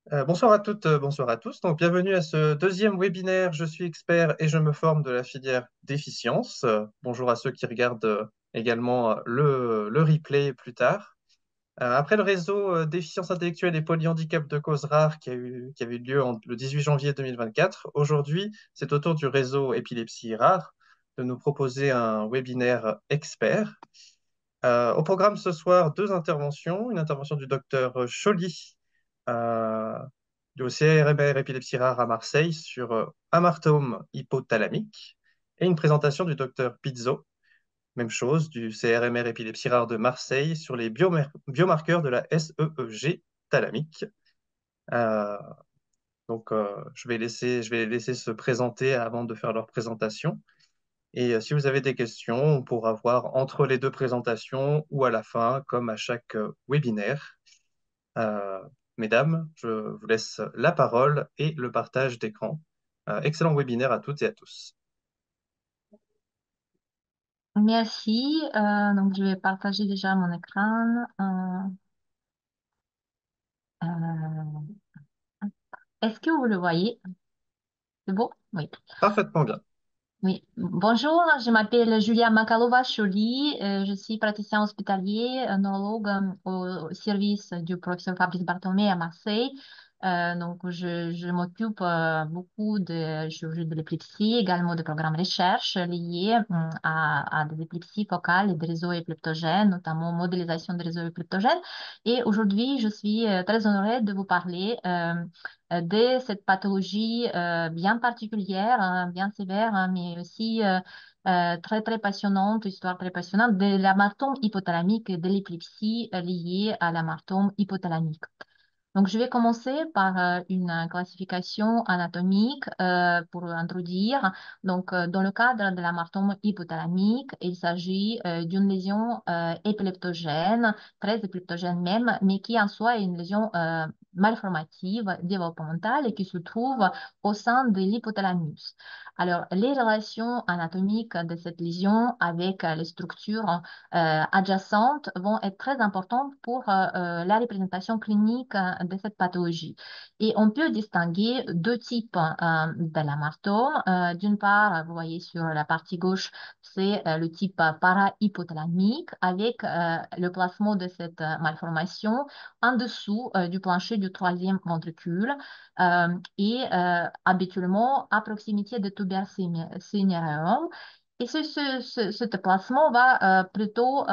Bonsoir à toutes, bonsoir à tous. Donc, bienvenue à ce deuxième webinaire. Je suis expert et je me forme de la filière déficience. Bonjour à ceux qui regardent également le replay plus tard. Après le réseau déficience intellectuelle et polyhandicap de cause rare qui avait eu lieu le 18 janvier 2024, aujourd'hui, c'est au tour du réseau épilepsie rare de nous proposer un webinaire expert. Au programme ce soir, deux interventions. Une intervention du docteur Choly euh, du CRMR épilepsie rare à Marseille sur amartome hypothalamique et une présentation du docteur Pizzo, même chose, du CRMR épilepsie rare de Marseille sur les biomarqueurs de la SEEG thalamique. Euh, je vais les laisser se présenter avant de faire leur présentation. Et si vous avez des questions, on pourra voir entre les deux présentations ou à la fin, comme à chaque webinaire. Euh, Mesdames, je vous laisse la parole et le partage d'écran. Excellent webinaire à toutes et à tous. Merci. Donc, je vais partager déjà mon écran. Euh, est-ce que vous le voyez? C'est beau? Oui. Parfaitement bien. Oui. Bonjour, je m'appelle Julia Makalova-Choli. Je suis praticien hospitalier, neurologue au service du professeur Fabrice Barthomé à Marseille. Donc, je m'occupe beaucoup de chirurgie de l'épilepsie, également de programmes recherche liés à des épilepsies focales et des réseaux épileptogènes, notamment modélisation des réseaux épileptogènes. Et aujourd'hui, je suis très honorée de vous parler de cette pathologie bien particulière, hein, bien sévère, hein, mais aussi très, très passionnante, histoire très passionnante de l'amartome hypothalamique et de l'épilepsie liée à l'amartome hypothalamique. Donc, je vais commencer par une classification anatomique pour introduire. Donc, dans le cadre de l'amartome hypothalamique, il s'agit d'une lésion épileptogène, très épileptogène même, mais qui en soi est une lésion malformative, développementale et qui se trouve au sein de l'hypothalamus. Alors, les relations anatomiques de cette lésion avec les structures adjacentes vont être très importantes pour la représentation clinique de cette pathologie. Et on peut distinguer deux types de l'amartome. D'une part, vous voyez sur la partie gauche, c'est le type parahypothalamique avec le placement de cette malformation en dessous du plancher du troisième ventricule et habituellement à proximité de tuber cinereum. Et ce déplacement va plutôt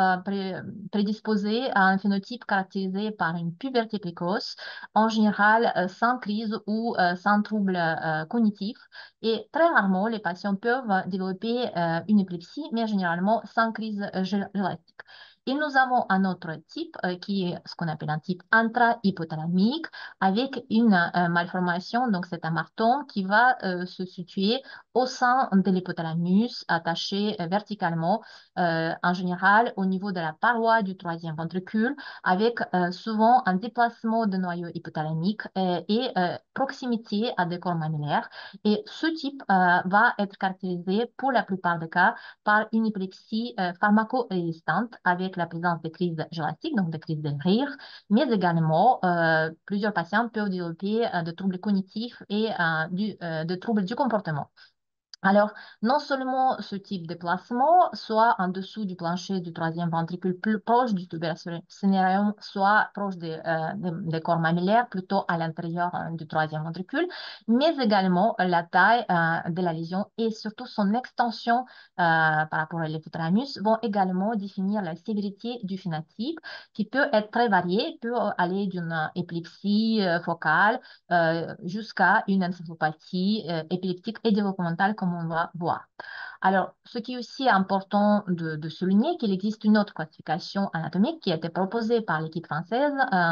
prédisposer à un phénotype caractérisé par une puberté précoce, en général sans crise ou sans trouble cognitif. Et très rarement, les patients peuvent développer une épilepsie, mais généralement sans crise gélatique. Et nous avons un autre type qui est ce qu'on appelle un type intrahypothalamique avec une malformation, donc c'est un marteau qui va se situer au sein de l'hypothalamus, attaché verticalement, en général au niveau de la paroi du troisième ventricule, avec souvent un déplacement de noyau hypothalamique et proximité à des corps mammillaires. Et ce type va être caractérisé pour la plupart des cas par une épilepsie pharmacorésistante avec la présence de crises gélatiques, donc des crises de rire, mais également plusieurs patients peuvent développer de troubles cognitifs et de troubles du comportement. Alors, non seulement ce type de placement, soit en dessous du plancher du troisième ventricule, plus proche du tuber cinereum, soit proche des corps mammillaires, plutôt à l'intérieur du troisième ventricule, mais également la taille de la lésion et surtout son extension par rapport à l'hypothalamus vont également définir la sévérité du phénotype qui peut être très varié, peut aller d'une épilepsie focale jusqu'à une encéphalopathie épileptique et développementale, comme on va voir. Alors, ce qui est aussi important de souligner, qu'il existe une autre classification anatomique qui a été proposée par l'équipe française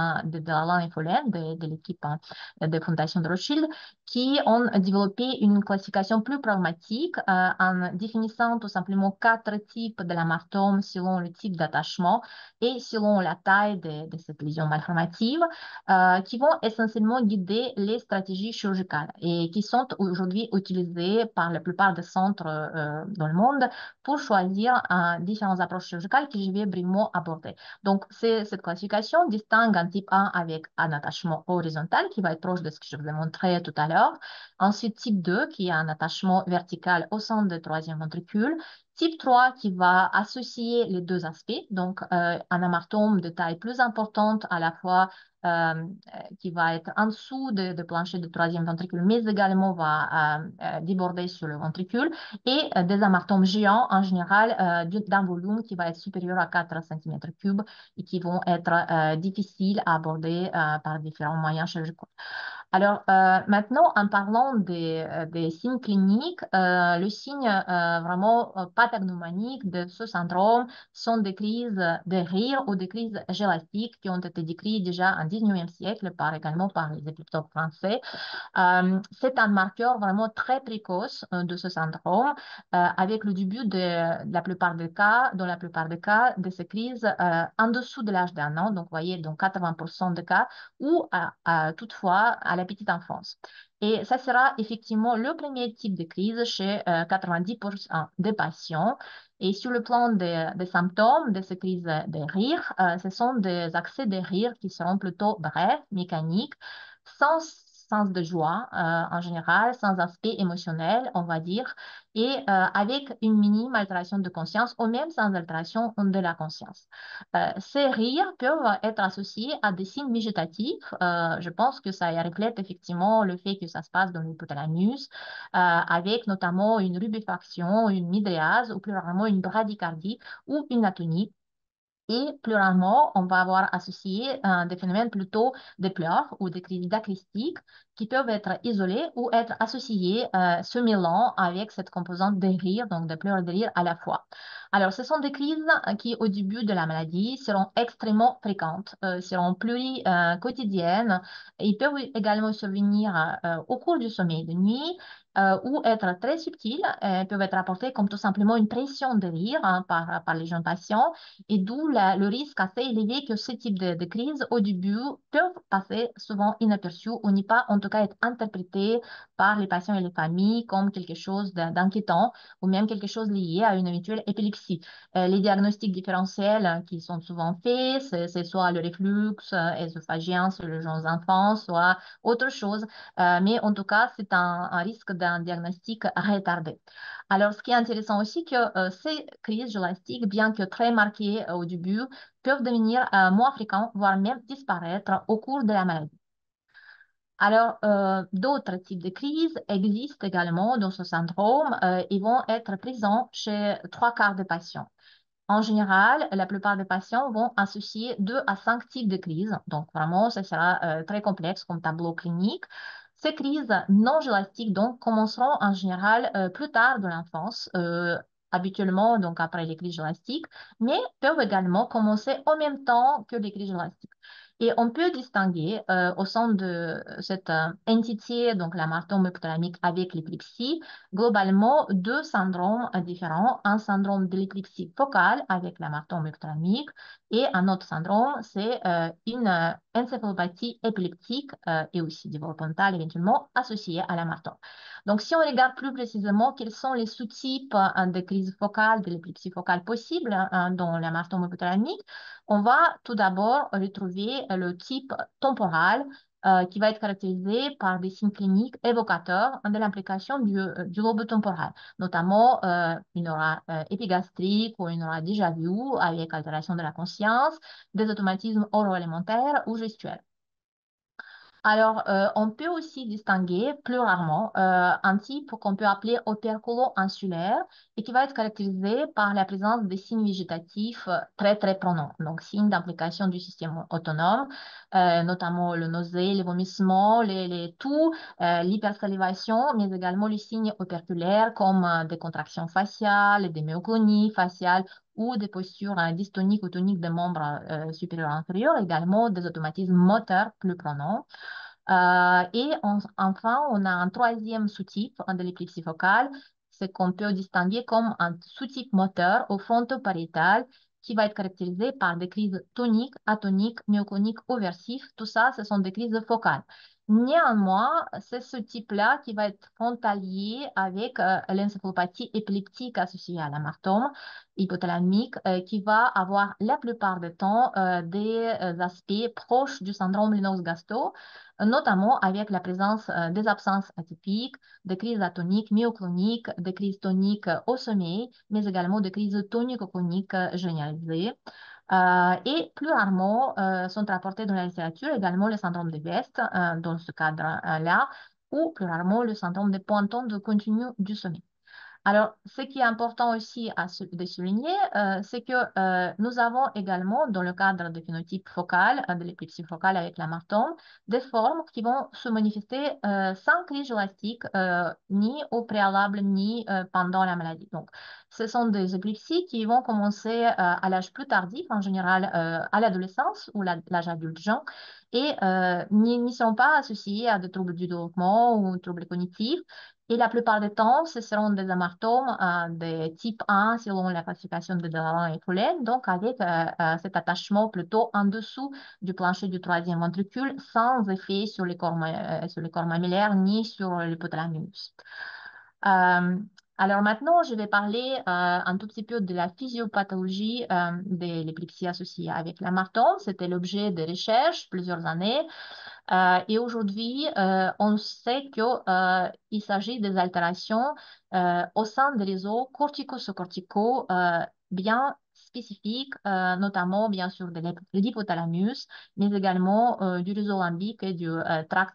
de Alain et Follen, de l'équipe de Fondation de Rothschild, qui ont développé une classification plus pragmatique en définissant tout simplement quatre types de l'amartome selon le type d'attachement et selon la taille de cette lésion malformative, qui vont essentiellement guider les stratégies chirurgicales et qui sont aujourd'hui utilisées par la plupart des centres dans le monde pour choisir différentes approches chirurgicales que je vais brièvement aborder. Donc, cette classification distingue un type 1 avec un attachement horizontal qui va être proche de ce que je vous ai montré tout à l'heure. Ensuite, type 2 qui a un attachement vertical au centre du troisième ventricule. Type 3 qui va associer les deux aspects, donc un amartome de taille plus importante à la fois qui va être en dessous de plancher du troisième ventricule, mais également va déborder sur le ventricule, et des amartomes géants en général d'un volume qui va être supérieur à 4 cm3 et qui vont être difficiles à aborder par différents moyens chirurgicaux. Alors, maintenant, en parlant des signes cliniques, le signe vraiment pathognomonique de ce syndrome sont des crises de rire ou des crises gélastiques qui ont été décrites déjà en 19e siècle également par les épileptologues français. C'est un marqueur vraiment très précoce de ce syndrome, avec le début de la plupart des cas, dans la plupart des cas, de ces crises en dessous de l'âge d'1 an, donc vous voyez, dans 80% des cas, ou toutefois à la petite enfance. Et ça sera effectivement le premier type de crise chez 90% des patients. Et sur le plan des symptômes de ces crises de rire, ce sont des accès de rire qui seront plutôt brefs, mécaniques, sans sens de joie en général, sans aspect émotionnel, on va dire, et avec une minime altération de conscience ou même sans altération de la conscience. Ces rires peuvent être associés à des signes végétatifs. Je pense que ça reflète effectivement le fait que ça se passe dans l'hypothalamus, avec notamment une rubéfaction, une mydréase ou plus rarement une bradycardie ou une atonie. Et plus rarement, on va avoir associé des phénomènes plutôt de pleurs ou des crises acoustiques qui peuvent être isolés ou être associés, se mêlant avec cette composante de rire, donc de pleurs et de rire à la fois. Alors, ce sont des crises qui, au début de la maladie, seront extrêmement fréquentes, seront quotidiennes. Ils peuvent également survenir au cours du sommeil de nuit, ou être très subtils, peuvent être apportés comme tout simplement une pression de rire hein, par les jeunes patients, et d'où le risque assez élevé que ce type de crise, au début, peuvent passer souvent inaperçus ou n'y pas, en tout cas, être interprétés par les patients et les familles comme quelque chose d'inquiétant ou même quelque chose lié à une éventuelle épilepsie. Les diagnostics différentiels qui sont souvent faits, c'est soit le reflux œsophagien sur les jeunes enfants, soit autre chose. Mais en tout cas, c'est un risque d'un diagnostic retardé. Alors, ce qui est intéressant aussi, que ces crises gélastiques, bien que très marquées au début, peuvent devenir moins fréquentes, voire même disparaître au cours de la maladie. Alors, d'autres types de crises existent également dans ce syndrome et vont être présents chez trois quarts des patients. En général, la plupart des patients vont associer 2 à 5 types de crises. Donc, vraiment, ça sera très complexe comme tableau clinique. Ces crises non gélastiques, donc, commenceront en général plus tard dans l'enfance, habituellement, donc, après les crises gélastiques, mais peuvent également commencer en même temps que les crises gélastiques. Et on peut distinguer au sein de cette entité, donc la martome hypothalamique avec l'épilepsie, globalement 2 syndromes différents. Un syndrome de l'épilepsie focale avec l'amartome hypothalamique et un autre syndrome, c'est une encéphalopathie épileptique et aussi développementale éventuellement associée à l'amartome. Donc, si on regarde plus précisément quels sont les sous-types de crise focale, de l'épilepsie focale possible dans l'amartome hypothalamique, on va tout d'abord retrouver le type temporal qui va être caractérisé par des signes cliniques évocateurs de l'implication du lobe temporal, notamment une aura épigastrique ou une aura déjà vue avec altération de la conscience, des automatismes oro-élémentaires ou gestuels. Alors, on peut aussi distinguer plus rarement un type qu'on peut appeler operculo-insulaire et qui va être caractérisé par la présence des signes végétatifs très, très prononcés. Donc, signes d'implication du système autonome, notamment le nausée, les vomissements, les toux, l'hypersalivation, mais également les signes operculaires comme des contractions faciales, des myoclonies faciales ou des postures dystoniques ou toniques des membres supérieurs et inférieurs, également des automatismes moteurs plus prononcés. Enfin, on a un troisième sous-type de l'épilepsie focale, c'est qu'on peut distinguer comme un sous-type moteur au fronto-pariétal qui va être caractérisé par des crises toniques, atoniques, myocloniques, ouversives. Tout ça, ce sont des crises focales. Néanmoins, c'est ce type-là qui va être frontalier avec l'encéphalopathie épileptique associée à l'amartome hypothalamique, qui va avoir la plupart du temps des aspects proches du syndrome Lennox-Gastaut, notamment avec la présence des absences atypiques, des crises atoniques, myocloniques, des crises toniques au sommeil, mais également des crises tonico-cloniques généralisées. Et plus rarement sont rapportés dans la littérature également le syndrome de West dans ce cadre-là, ou plus rarement le syndrome de Pointon de continu du sommeil. Alors, ce qui est important aussi de souligner, c'est que nous avons également, dans le cadre des phénotypes focal, de l'épilepsie focale avec l'amartome, des formes qui vont se manifester sans crise élastique, ni au préalable, ni pendant la maladie. Donc, ce sont des épilepsies qui vont commencer à l'âge plus tardif, en général à l'adolescence ou l'âge adulte jeune, et n'y sont pas associées à des troubles du développement ou troubles cognitifs. Et la plupart du temps, ce seront des amartomes de type 1 selon la classification de Delavan et Follen, donc avec cet attachement plutôt en dessous du plancher du troisième ventricule, sans effet sur les corps mammillaires ni sur l'hypothalamus. Euh, alors maintenant, je vais parler un tout petit peu de la physiopathologie de l'épilepsie associée avec l'amartome. C'était l'objet de recherches plusieurs années. Et aujourd'hui, on sait qu'il s'agit des altérations au sein des réseaux cortico-sous-corticaux bien spécifiques, notamment bien sûr de l'hypothalamus, mais également du réseau limbique et du tract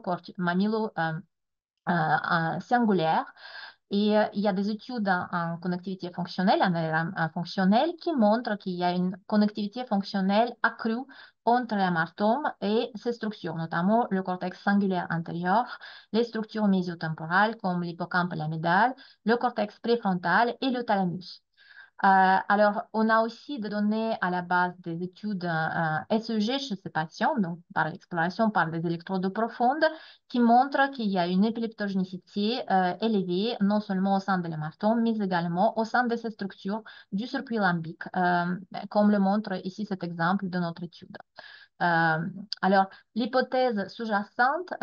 thalamo-mamilo-singulaire. Et il y a des études en connectivité fonctionnelle, en fonctionnel, qui montrent qu'il y a une connectivité fonctionnelle accrue entre l'amartome et ses structures, notamment le cortex singulaire antérieur, les structures mésiotemporales comme l'hippocampe et l'amygdale, le cortex préfrontal et le thalamus. Alors, on a aussi des données à la base des études ECG chez ces patients, donc par l'exploration par des électrodes profondes, qui montrent qu'il y a une épileptogénicité élevée, non seulement au sein de l'hématome, mais également au sein de ces structures du circuit limbique, comme le montre ici cet exemple de notre étude. Euh, alors, l'hypothèse sous-jacente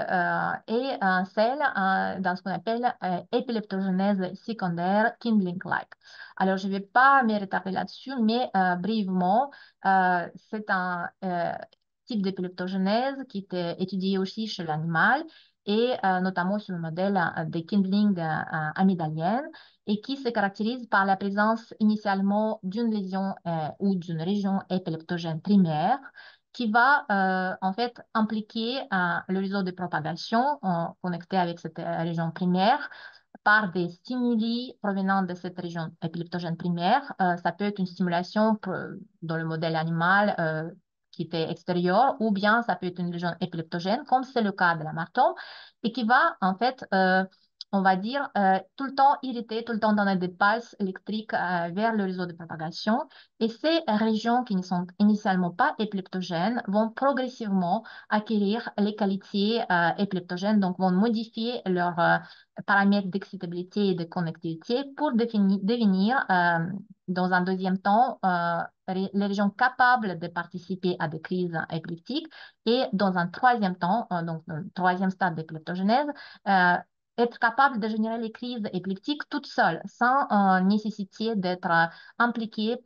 est celle dans ce qu'on appelle épileptogénèse secondaire kindling-like. Alors, je ne vais pas me retarder là-dessus, mais brièvement, c'est un type d'épileptogénèse qui était étudié aussi chez l'animal et notamment sur le modèle des kindling amygdaliennes et qui se caractérise par la présence initialement d'une lésion ou d'une région épileptogène primaire qui va en fait impliquer le réseau de propagation connecté avec cette région primaire par des stimuli provenant de cette région épileptogène primaire. Ça peut être une stimulation dans le modèle animal qui était extérieur, ou bien ça peut être une région épileptogène, comme c'est le cas de la marteau, et qui va en fait on va dire, tout le temps irriter, tout le temps donner des pulses électriques vers le réseau de propagation. Et ces régions qui ne sont initialement pas épileptogènes vont progressivement acquérir les qualités épileptogènes, donc vont modifier leurs paramètres d'excitabilité et de connectivité pour devenir, dans un deuxième temps, les régions capables de participer à des crises épileptiques et dans un troisième temps, donc le troisième stade d'épileptogénèse, être capable de générer les crises épileptiques toute seule, sans nécessité d'être impliqué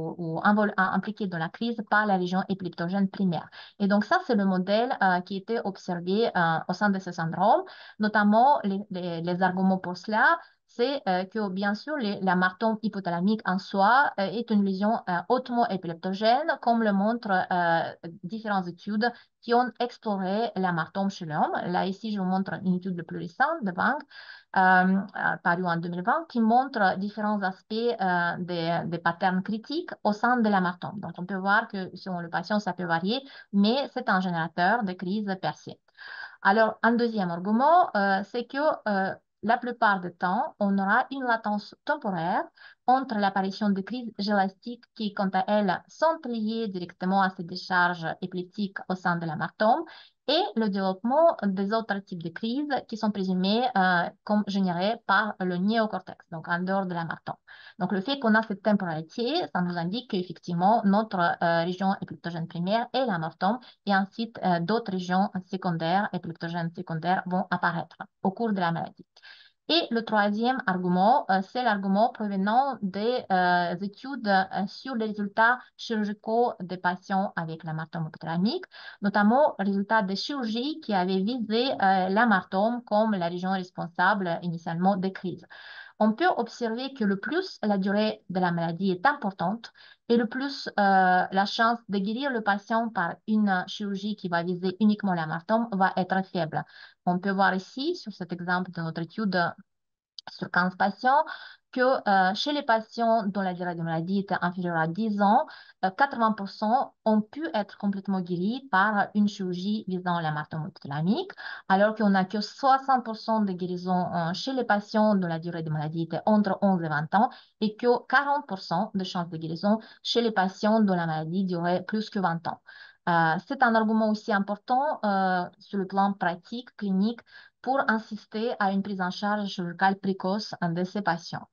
impliqué dans la crise par la région épileptogène primaire. Et donc ça, c'est le modèle qui était observé au sein de ce syndrome, notamment les arguments pour cela, c'est que bien sûr, l'amartome hypothalamique en soi est une lésion hautement épileptogène, comme le montrent différentes études qui ont exploré l'amartome chez l'homme. Là, ici, je vous montre une étude le plus récente de Wang, parue en 2020, qui montre différents aspects des patterns critiques au sein de l'amartome. Donc, on peut voir que selon le patient, ça peut varier, mais c'est un générateur de crise persistante. Alors, un deuxième argument, c'est que la plupart du temps, on aura une latence temporaire entre l'apparition de crises gélastiques qui, quant à elles, sont liées directement à ces décharges épileptiques au sein de l'amartome et le développement des autres types de crises qui sont présumées comme générées par le néocortex, donc en dehors de l'amartome. Donc le fait qu'on a cette temporalité, ça nous indique qu'effectivement notre région épleptogène primaire est l'amartome et ensuite d'autres régions secondaires, épleptogènes secondaires vont apparaître au cours de la maladie. Et le troisième argument, c'est l'argument provenant des études sur les résultats chirurgicaux des patients avec l'amartome hypothalamique, notamment résultats des chirurgies qui avaient visé l'amartome comme la région responsable initialement des crises. On peut observer que le plus la durée de la maladie est importante et le plus la chance de guérir le patient par une chirurgie qui va viser uniquement l'amartome va être faible. On peut voir ici, sur cet exemple de notre étude sur 15 patients, que chez les patients dont la durée de maladie était inférieure à 10 ans, 80% ont pu être complètement guéris par une chirurgie visant l'amartome hypothalamique, alors qu'on n'a que 60% de guérison chez les patients dont la durée de maladie était entre 11 et 20 ans et que 40% de chances de guérison chez les patients dont la maladie durait plus que 20 ans. C'est un argument aussi important sur le plan pratique, clinique, pour insister à une prise en charge chirurgicale précoce de ces patients.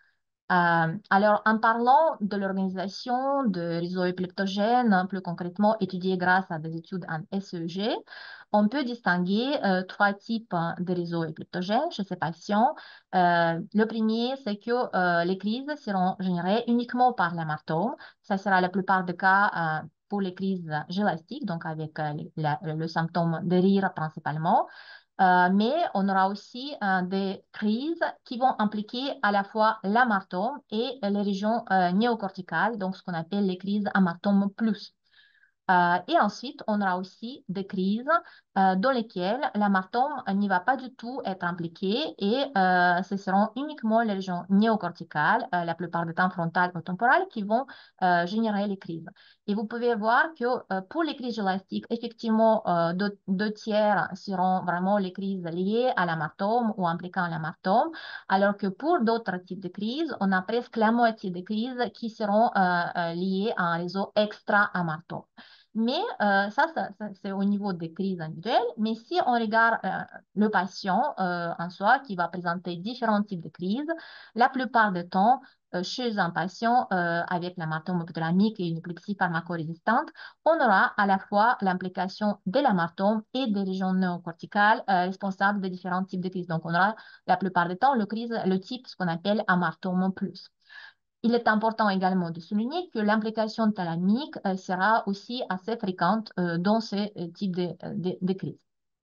Alors, en parlant de l'organisation de réseaux épleptogènes, plus concrètement étudiés grâce à des études en SEG, on peut distinguer trois types de réseaux épleptogènes chez ces patients. Le premier, c'est que les crises seront générées uniquement par l'amartome. Ça sera la plupart des cas pour les crises gélastiques, donc avec le symptôme de rire principalement. Mais on aura aussi des crises qui vont impliquer à la fois l'amartome et les régions néocorticales, donc ce qu'on appelle les crises amartome plus. Et ensuite, on aura aussi des crises dans lesquelles l'amartome n'y va pas du tout être impliqué et ce seront uniquement les régions néocorticales, la plupart du temps frontales ou temporales, qui vont générer les crises. Et vous pouvez voir que pour les crises élastiques, effectivement, deux tiers seront vraiment les crises liées à l'amartome ou impliquant l'amartome, alors que pour d'autres types de crises, on a presque la moitié des crises qui seront liées à un réseau extra-amartome. Mais c'est au niveau des crises individuelles. Mais si on regarde le patient en soi qui va présenter différents types de crises, la plupart du temps, chez un patient avec l'amartome hypothalamique et une épilepsie pharmacorésistante, on aura à la fois l'implication de l'amartome et des régions néocorticales responsables de différents types de crises. Donc, on aura la plupart du temps le type, ce qu'on appelle amartome plus. Il est important également de souligner que l'implication thalamique sera aussi assez fréquente dans ce type de crise.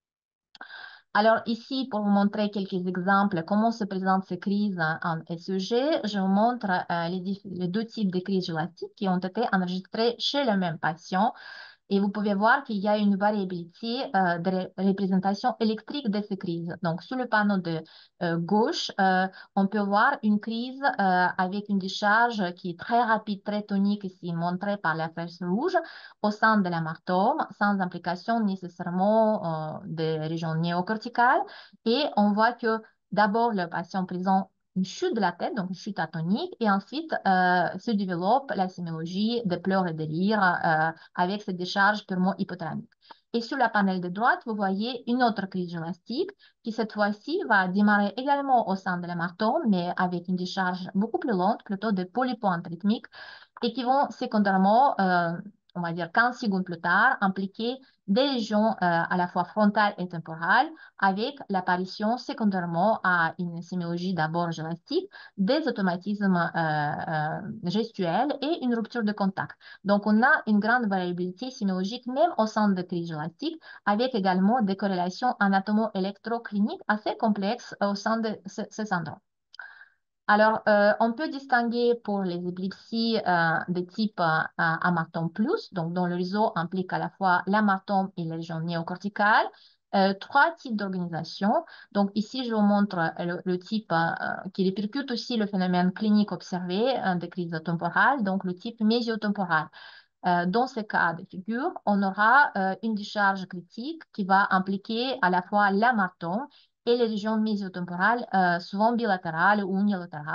Alors ici, pour vous montrer quelques exemples, comment se présentent ces crises en SEG, je vous montre les deux types de crises gélastiques qui ont été enregistrées chez le même patient. Et vous pouvez voir qu'il y a une variabilité de représentation électrique de ces crises. Donc, sur le panneau de gauche, on peut voir une crise avec une décharge qui est très rapide, très tonique, ici montrée par la flèche rouge, au sein de l'amartome, sans implication nécessairement des régions néocorticales. Et on voit que d'abord, le patient présente une chute de la tête, donc une chute atonique, et ensuite se développe la sémiologie de pleurs et de rire avec cette décharge purement hypothalamique. Et sur la panel de droite, vous voyez une autre crise gélastique qui cette fois-ci va démarrer également au sein de l'amartome, mais avec une décharge beaucoup plus lente, plutôt de polypointes rythmiques, et qui vont secondairement, on va dire 15 secondes plus tard, impliquer des régions à la fois frontales et temporales, avec l'apparition secondairement à une sémiologie d'abord gélastique, des automatismes gestuels et une rupture de contact. Donc, on a une grande variabilité sémiologique même au sein de crises gélastiques, avec également des corrélations anatomo-électrocliniques assez complexes au sein de ce syndrome. Alors, on peut distinguer pour les épilepsies de type amartome plus, donc dont le réseau implique à la fois l'amartome et les régions néocorticales, trois types d'organisation. Donc, ici, je vous montre le type qui répercute aussi le phénomène clinique observé de crise temporale, donc le type mésiotemporal. Dans ce cas de figure, on aura une décharge critique qui va impliquer à la fois l'amartome et les régions mésiotemporales, souvent bilatérales ou unilatérales,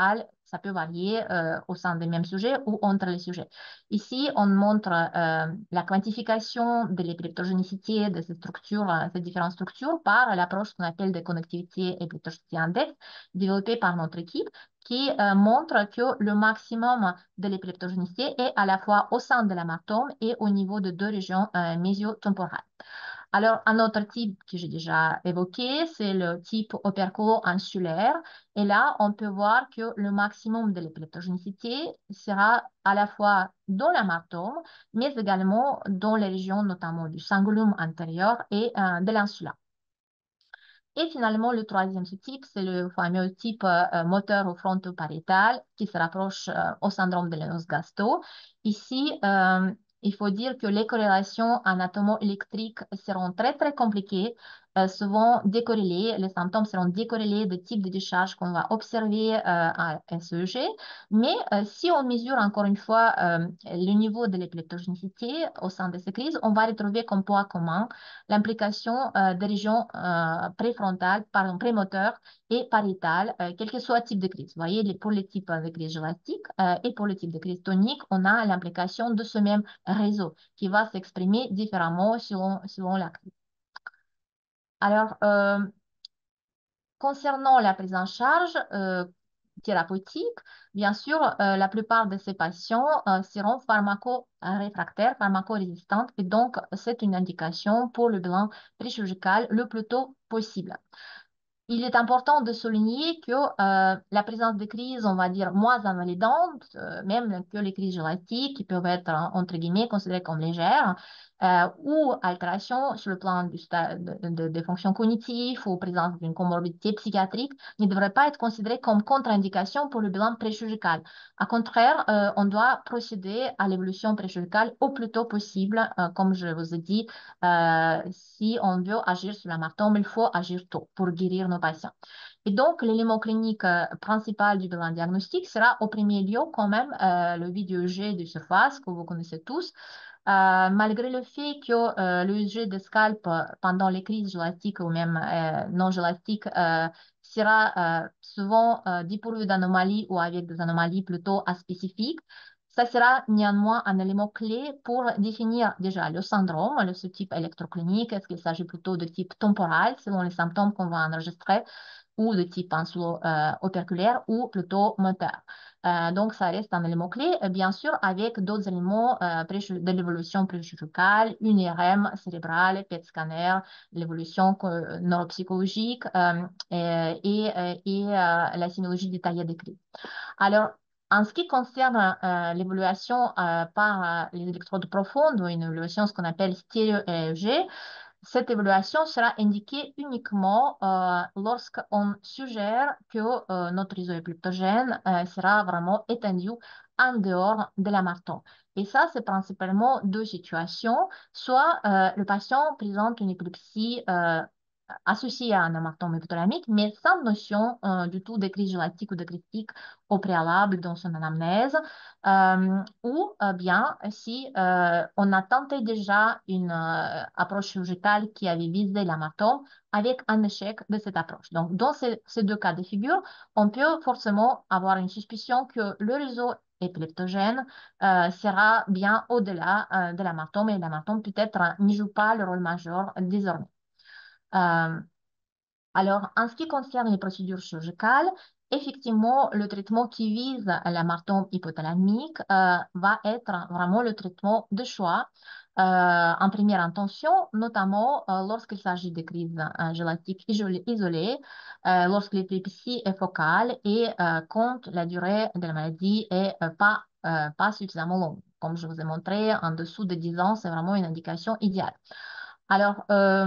ça peut varier au sein des mêmes sujets ou entre les sujets. Ici, on montre la quantification de l'épileptogénicité de ces structures, ces différentes structures par l'approche qu'on appelle de connectivité épileptogénicité index, développée par notre équipe, qui montre que le maximum de l'épileptogénicité est à la fois au sein de l'amatome et au niveau de deux régions mésio-temporales. Alors, un autre type que j'ai déjà évoqué, c'est le type operculo-insulaire. Et là, on peut voir que le maximum de l'épileptogénicité sera à la fois dans l'amatome, mais également dans les régions notamment du cingulum antérieur et de l'insula. Et finalement, le troisième sous-type, c'est le fameux type moteur ou fronto-pariétal qui se rapproche au syndrome de Lennox-Gastaut. Ici, il faut dire que les corrélations anatomo-électriques seront très, très compliquées, souvent décorrélées. Les symptômes seront décorrélés de type de décharge qu'on va observer à SEG. Mais si on mesure encore une fois le niveau de l'épileptogénicité au sein de ces crises, on va retrouver comme point commun l'implication des régions préfrontales, pardon, prémoteurs et pariétales, quel que soit le type de crise. Vous voyez, pour les types de crise gélastique et pour le type de crise tonique, on a l'implication de ce même réseau qui va s'exprimer différemment selon la crise. Alors, concernant la prise en charge thérapeutique, bien sûr, la plupart de ces patients seront pharmaco-réfractaires, pharmaco-résistantes, et donc c'est une indication pour le bilan préchirurgical le plus tôt possible. Il est important de souligner que la présence de crises, on va dire, moins invalidantes, même que les crises génétiques, qui peuvent être, entre guillemets, considérées comme légères, ou altérations sur le plan des fonctions cognitives ou présence d'une comorbidité psychiatrique, ne devraient pas être considérées comme contre-indication pour le bilan préchirurgical. Au contraire, on doit procéder à l'évolution préchirurgicale au plus tôt possible. Comme je vous ai dit, si on veut agir sur l'amatome, il faut agir tôt pour guérir nos patients. Et donc, l'élément clinique principal du bilan diagnostique sera au premier lieu quand même le vidéo-G de surface que vous connaissez tous. Malgré le fait que le USG de scalp pendant les crises gélastiques ou même non gélastiques sera souvent dépourvu d'anomalies ou avec des anomalies plutôt aspécifiques, ça sera néanmoins un élément clé pour définir déjà le syndrome, le sous-type électroclinique. Est-ce qu'il s'agit plutôt de type temporal selon les symptômes qu'on va enregistrer ou de type insulo-operculaire ou plutôt moteur. Donc, ça reste un élément clé, bien sûr, avec d'autres éléments de l'évolution préchirurgicale, une IRM cérébrale, PET scanner, l'évolution neuropsychologique et la sémiologie détaillée des crises. Alors, en ce qui concerne l'évaluation par les électrodes profondes ou une évaluation ce qu'on appelle stéréo-EEG, cette évaluation sera indiquée uniquement lorsqu'on suggère que notre réseau épileptogène sera vraiment étendu en dehors de l'amatome. Et ça, c'est principalement deux situations. Soit le patient présente une épilepsie associé à un amatome hypothalamique, mais sans notion du tout de crise gélatique ou de critique au préalable dans son anamnèse, ou bien si on a tenté déjà une approche chirurgicale qui avait visé l'amatome avec un échec de cette approche. Donc, dans ces deux cas de figure, on peut forcément avoir une suspicion que le réseau épileptogène sera bien au-delà de l'amatome et l'amatome peut-être n'y joue pas le rôle majeur désormais. Euh, alors, en ce qui concerne les procédures chirurgicales, effectivement, le traitement qui vise l'amatome hypothalamique va être vraiment le traitement de choix en première intention, notamment lorsqu'il s'agit de crises gélatiques isolées, lorsque l'épilepsie est focale et quand la durée de la maladie est pas suffisamment longue. Comme je vous ai montré, en dessous de 10 ans, c'est vraiment une indication idéale. Alors,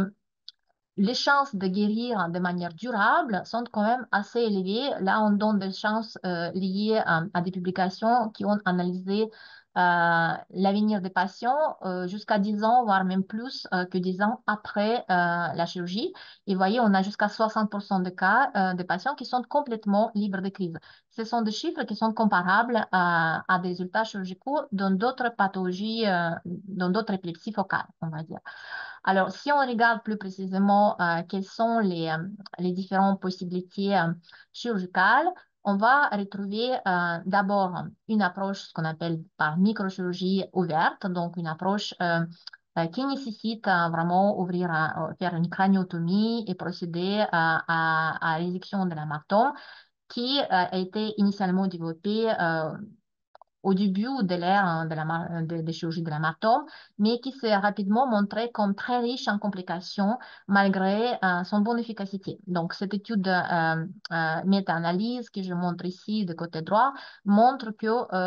les chances de guérir de manière durable sont quand même assez élevées. Là, on donne des chances liées à des publications qui ont analysé l'avenir des patients jusqu'à 10 ans, voire même plus que 10 ans après la chirurgie. Et vous voyez, on a jusqu'à 60% de cas de patients qui sont complètement libres de crise. Ce sont des chiffres qui sont comparables à des résultats chirurgicaux dans d'autres pathologies, dans d'autres épilepsies focales, on va dire. Alors, si on regarde plus précisément quelles sont les différentes possibilités chirurgicales, on va retrouver d'abord une approche, ce qu'on appelle par microchirurgie ouverte, donc une approche qui nécessite vraiment faire une craniotomie et procéder à résection de l'amatome qui a été initialement développé au début de l'ère des chirurgies de l'amatome, mais qui s'est rapidement montré comme très riche en complications malgré son bonne efficacité. Donc, cette étude méta-analyse que je montre ici de côté droit montre que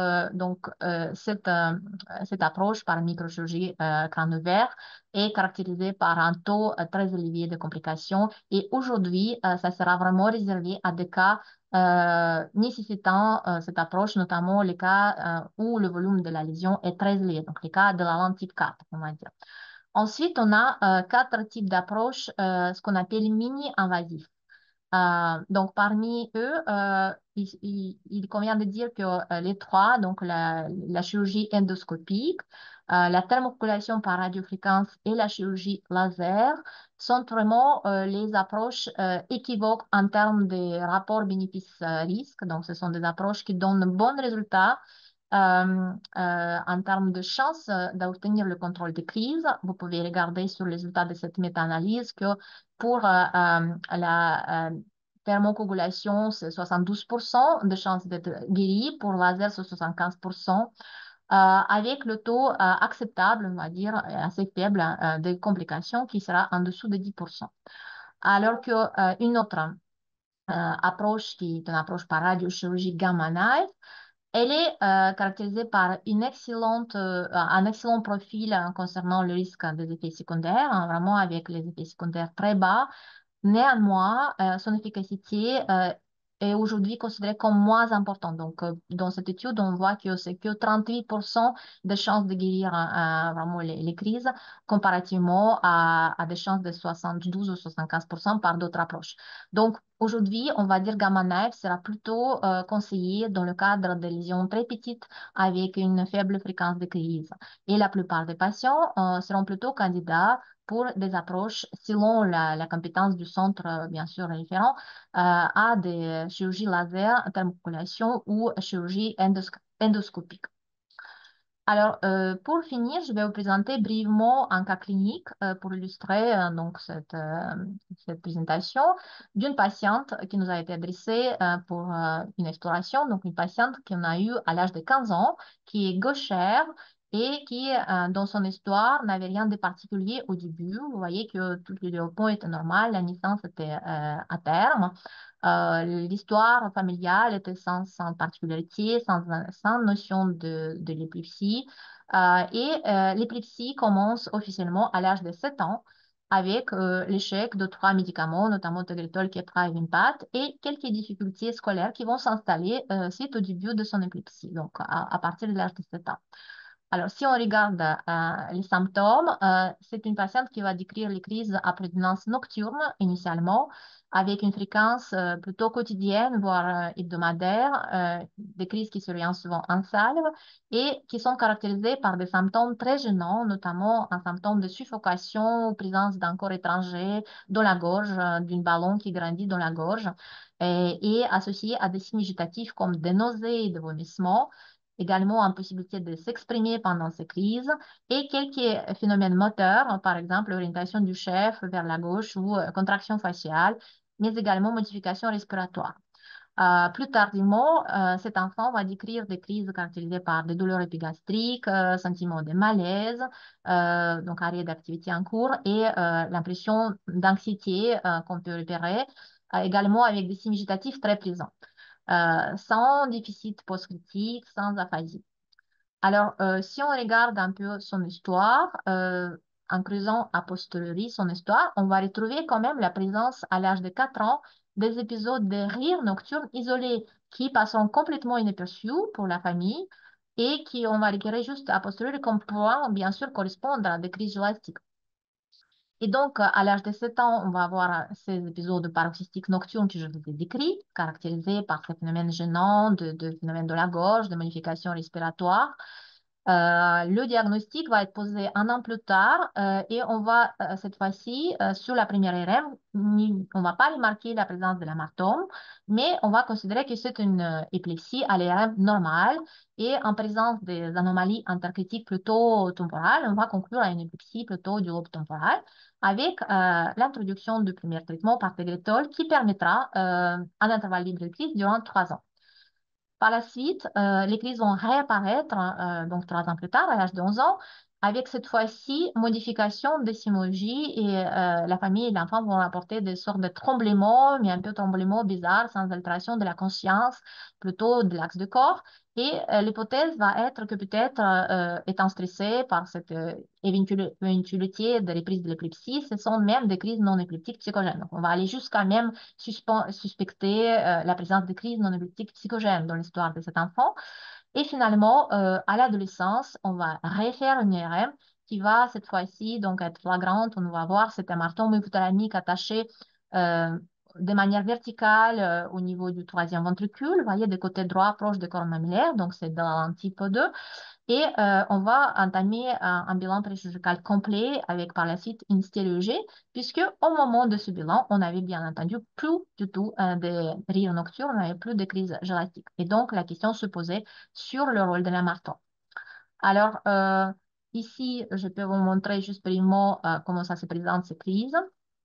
cette approche par microchirurgie crâne ouvert est caractérisée par un taux très élevé de complications et aujourd'hui, ça sera vraiment réservé à des cas nécessitant cette approche, notamment les cas où le volume de la lésion est très élevé, donc les cas de la lente type 4, on va dire. Ensuite, on a quatre types d'approches, ce qu'on appelle mini-invasifs. Donc, parmi eux, il convient de dire que les trois, donc la chirurgie endoscopique, la thermocoagulation par radiofréquence et la chirurgie laser sont vraiment les approches équivoques en termes de rapport bénéfice-risque. Donc, ce sont des approches qui donnent de bons résultats en termes de chance d'obtenir le contrôle de crise. Vous pouvez regarder sur les résultats de cette méta-analyse que pour la thermocoagulation, c'est 72% de chances d'être guéri. Pour laser, c'est 75%. Avec le taux acceptable, on va dire, assez faible de complications qui sera en dessous de 10%. Alors qu'une autre approche, qui est une approche par radiochirurgie gamma knife, elle est caractérisée par un excellent profil concernant le risque des effets secondaires, vraiment avec les effets secondaires très bas. Néanmoins, son efficacité est aujourd'hui considérée comme moins importante. Donc, dans cette étude, on voit que c'est que 38% de chances de guérir vraiment les crises comparativement à des chances de 72 ou 75% par d'autres approches. Donc, aujourd'hui, on va dire gamma knife sera plutôt conseillé dans le cadre de lésions très petites avec une faible fréquence de crise. Et la plupart des patients seront plutôt candidats pour des approches selon la compétence du centre, bien sûr, référent, à des chirurgies laser, thermocoagulation ou chirurgie endoscopique. Alors, pour finir, je vais vous présenter brièvement un cas clinique pour illustrer donc cette présentation d'une patiente qui nous a été adressée pour une exploration. Donc, une patiente qu'on a eue à l'âge de 15 ans, qui est gauchère et qui, dans son histoire, n'avait rien de particulier au début. Vous voyez que tout le développement était normal, la naissance était à terme. L'histoire familiale était sans particularité, sans notion de l'épilepsie. L'épilepsie commence officiellement à l'âge de 7 ans avec l'échec de trois médicaments, notamment Tegretol, Keppra et Vimpat, et quelques difficultés scolaires qui vont s'installer suite au début de son épilepsie, donc à partir de l'âge de 7 ans. Alors, si on regarde les symptômes, c'est une patiente qui va décrire les crises à prédominance nocturne initialement, avec une fréquence plutôt quotidienne, voire hebdomadaire, des crises qui surviennent souvent en salle et qui sont caractérisées par des symptômes très gênants, notamment un symptôme de suffocation ou présence d'un corps étranger dans la gorge, d'un ballon qui grandit dans la gorge, et associé à des signes végétatifs comme des nausées et des vomissements, également impossibilité de s'exprimer pendant ces crises et quelques phénomènes moteurs, par exemple l'orientation du chef vers la gauche ou contraction faciale, mais également modification respiratoire. Plus tardivement, cet enfant va décrire des crises caractérisées par des douleurs épigastriques, sentiments de malaise, donc arrêt d'activité en cours et l'impression d'anxiété qu'on peut repérer, également avec des signes végétatifs très présents, sans déficit post-critique, sans aphasie. Alors, si on regarde un peu son histoire, en creusant a posteriori son histoire, on va retrouver quand même la présence à l'âge de 4 ans des épisodes de rire nocturne isolés qui passeront complètement inaperçus pour la famille et qui, on va regarder juste a posteriori comme pouvant bien sûr correspondre à des crises élastiques. Et donc, à l'âge de 7 ans, on va avoir ces épisodes paroxystiques nocturnes que je vous ai décrits, caractérisés par ces phénomènes gênants, de phénomènes de la gorge, de modifications respiratoires. Le diagnostic va être posé un an plus tard et on va cette fois-ci sur la première IRM, on ne va pas remarquer la présence de l'amartome, mais on va considérer que c'est une épilepsie à l'IRM normale et en présence des anomalies intercritiques plutôt temporales, on va conclure à une épilepsie plutôt du lobe temporal avec l'introduction du premier traitement par Tegretol qui permettra un intervalle libre de crise durant 3 ans. Par la suite, les crises vont réapparaître, donc 3 ans plus tard, à l'âge de 11 ans, avec cette fois-ci modification des sémologies et la famille et l'enfant vont rapporter des sortes de tremblements, mais un peu tremblements bizarres, sans altération de la conscience, plutôt de l'axe de corps. Et l'hypothèse va être que peut-être, étant stressé par cette éventualité de reprise de l'épilepsie, ce sont même des crises non épileptiques psychogènes. Donc, on va aller jusqu'à même suspecter la présence de crises non épileptiques psychogènes dans l'histoire de cet enfant. Et finalement, à l'adolescence, on va refaire une IRM qui va cette fois-ci donc être flagrante. On va voir cet hématome hypothalamique attaché de manière verticale au niveau du troisième ventricule, vous voyez, du côté droit proche du corps mammillaire, donc c'est dans type 2. Et on va entamer un bilan préchirurgical complet avec par la suite une stéréologie, puisque au moment de ce bilan, on n'avait bien entendu plus du tout de rires nocturnes, on n'avait plus de crise gélatique. Et donc, la question se posait sur le rôle de la marteau. Alors, ici, je peux vous montrer juste brièvement comment ça se présente, ces crises.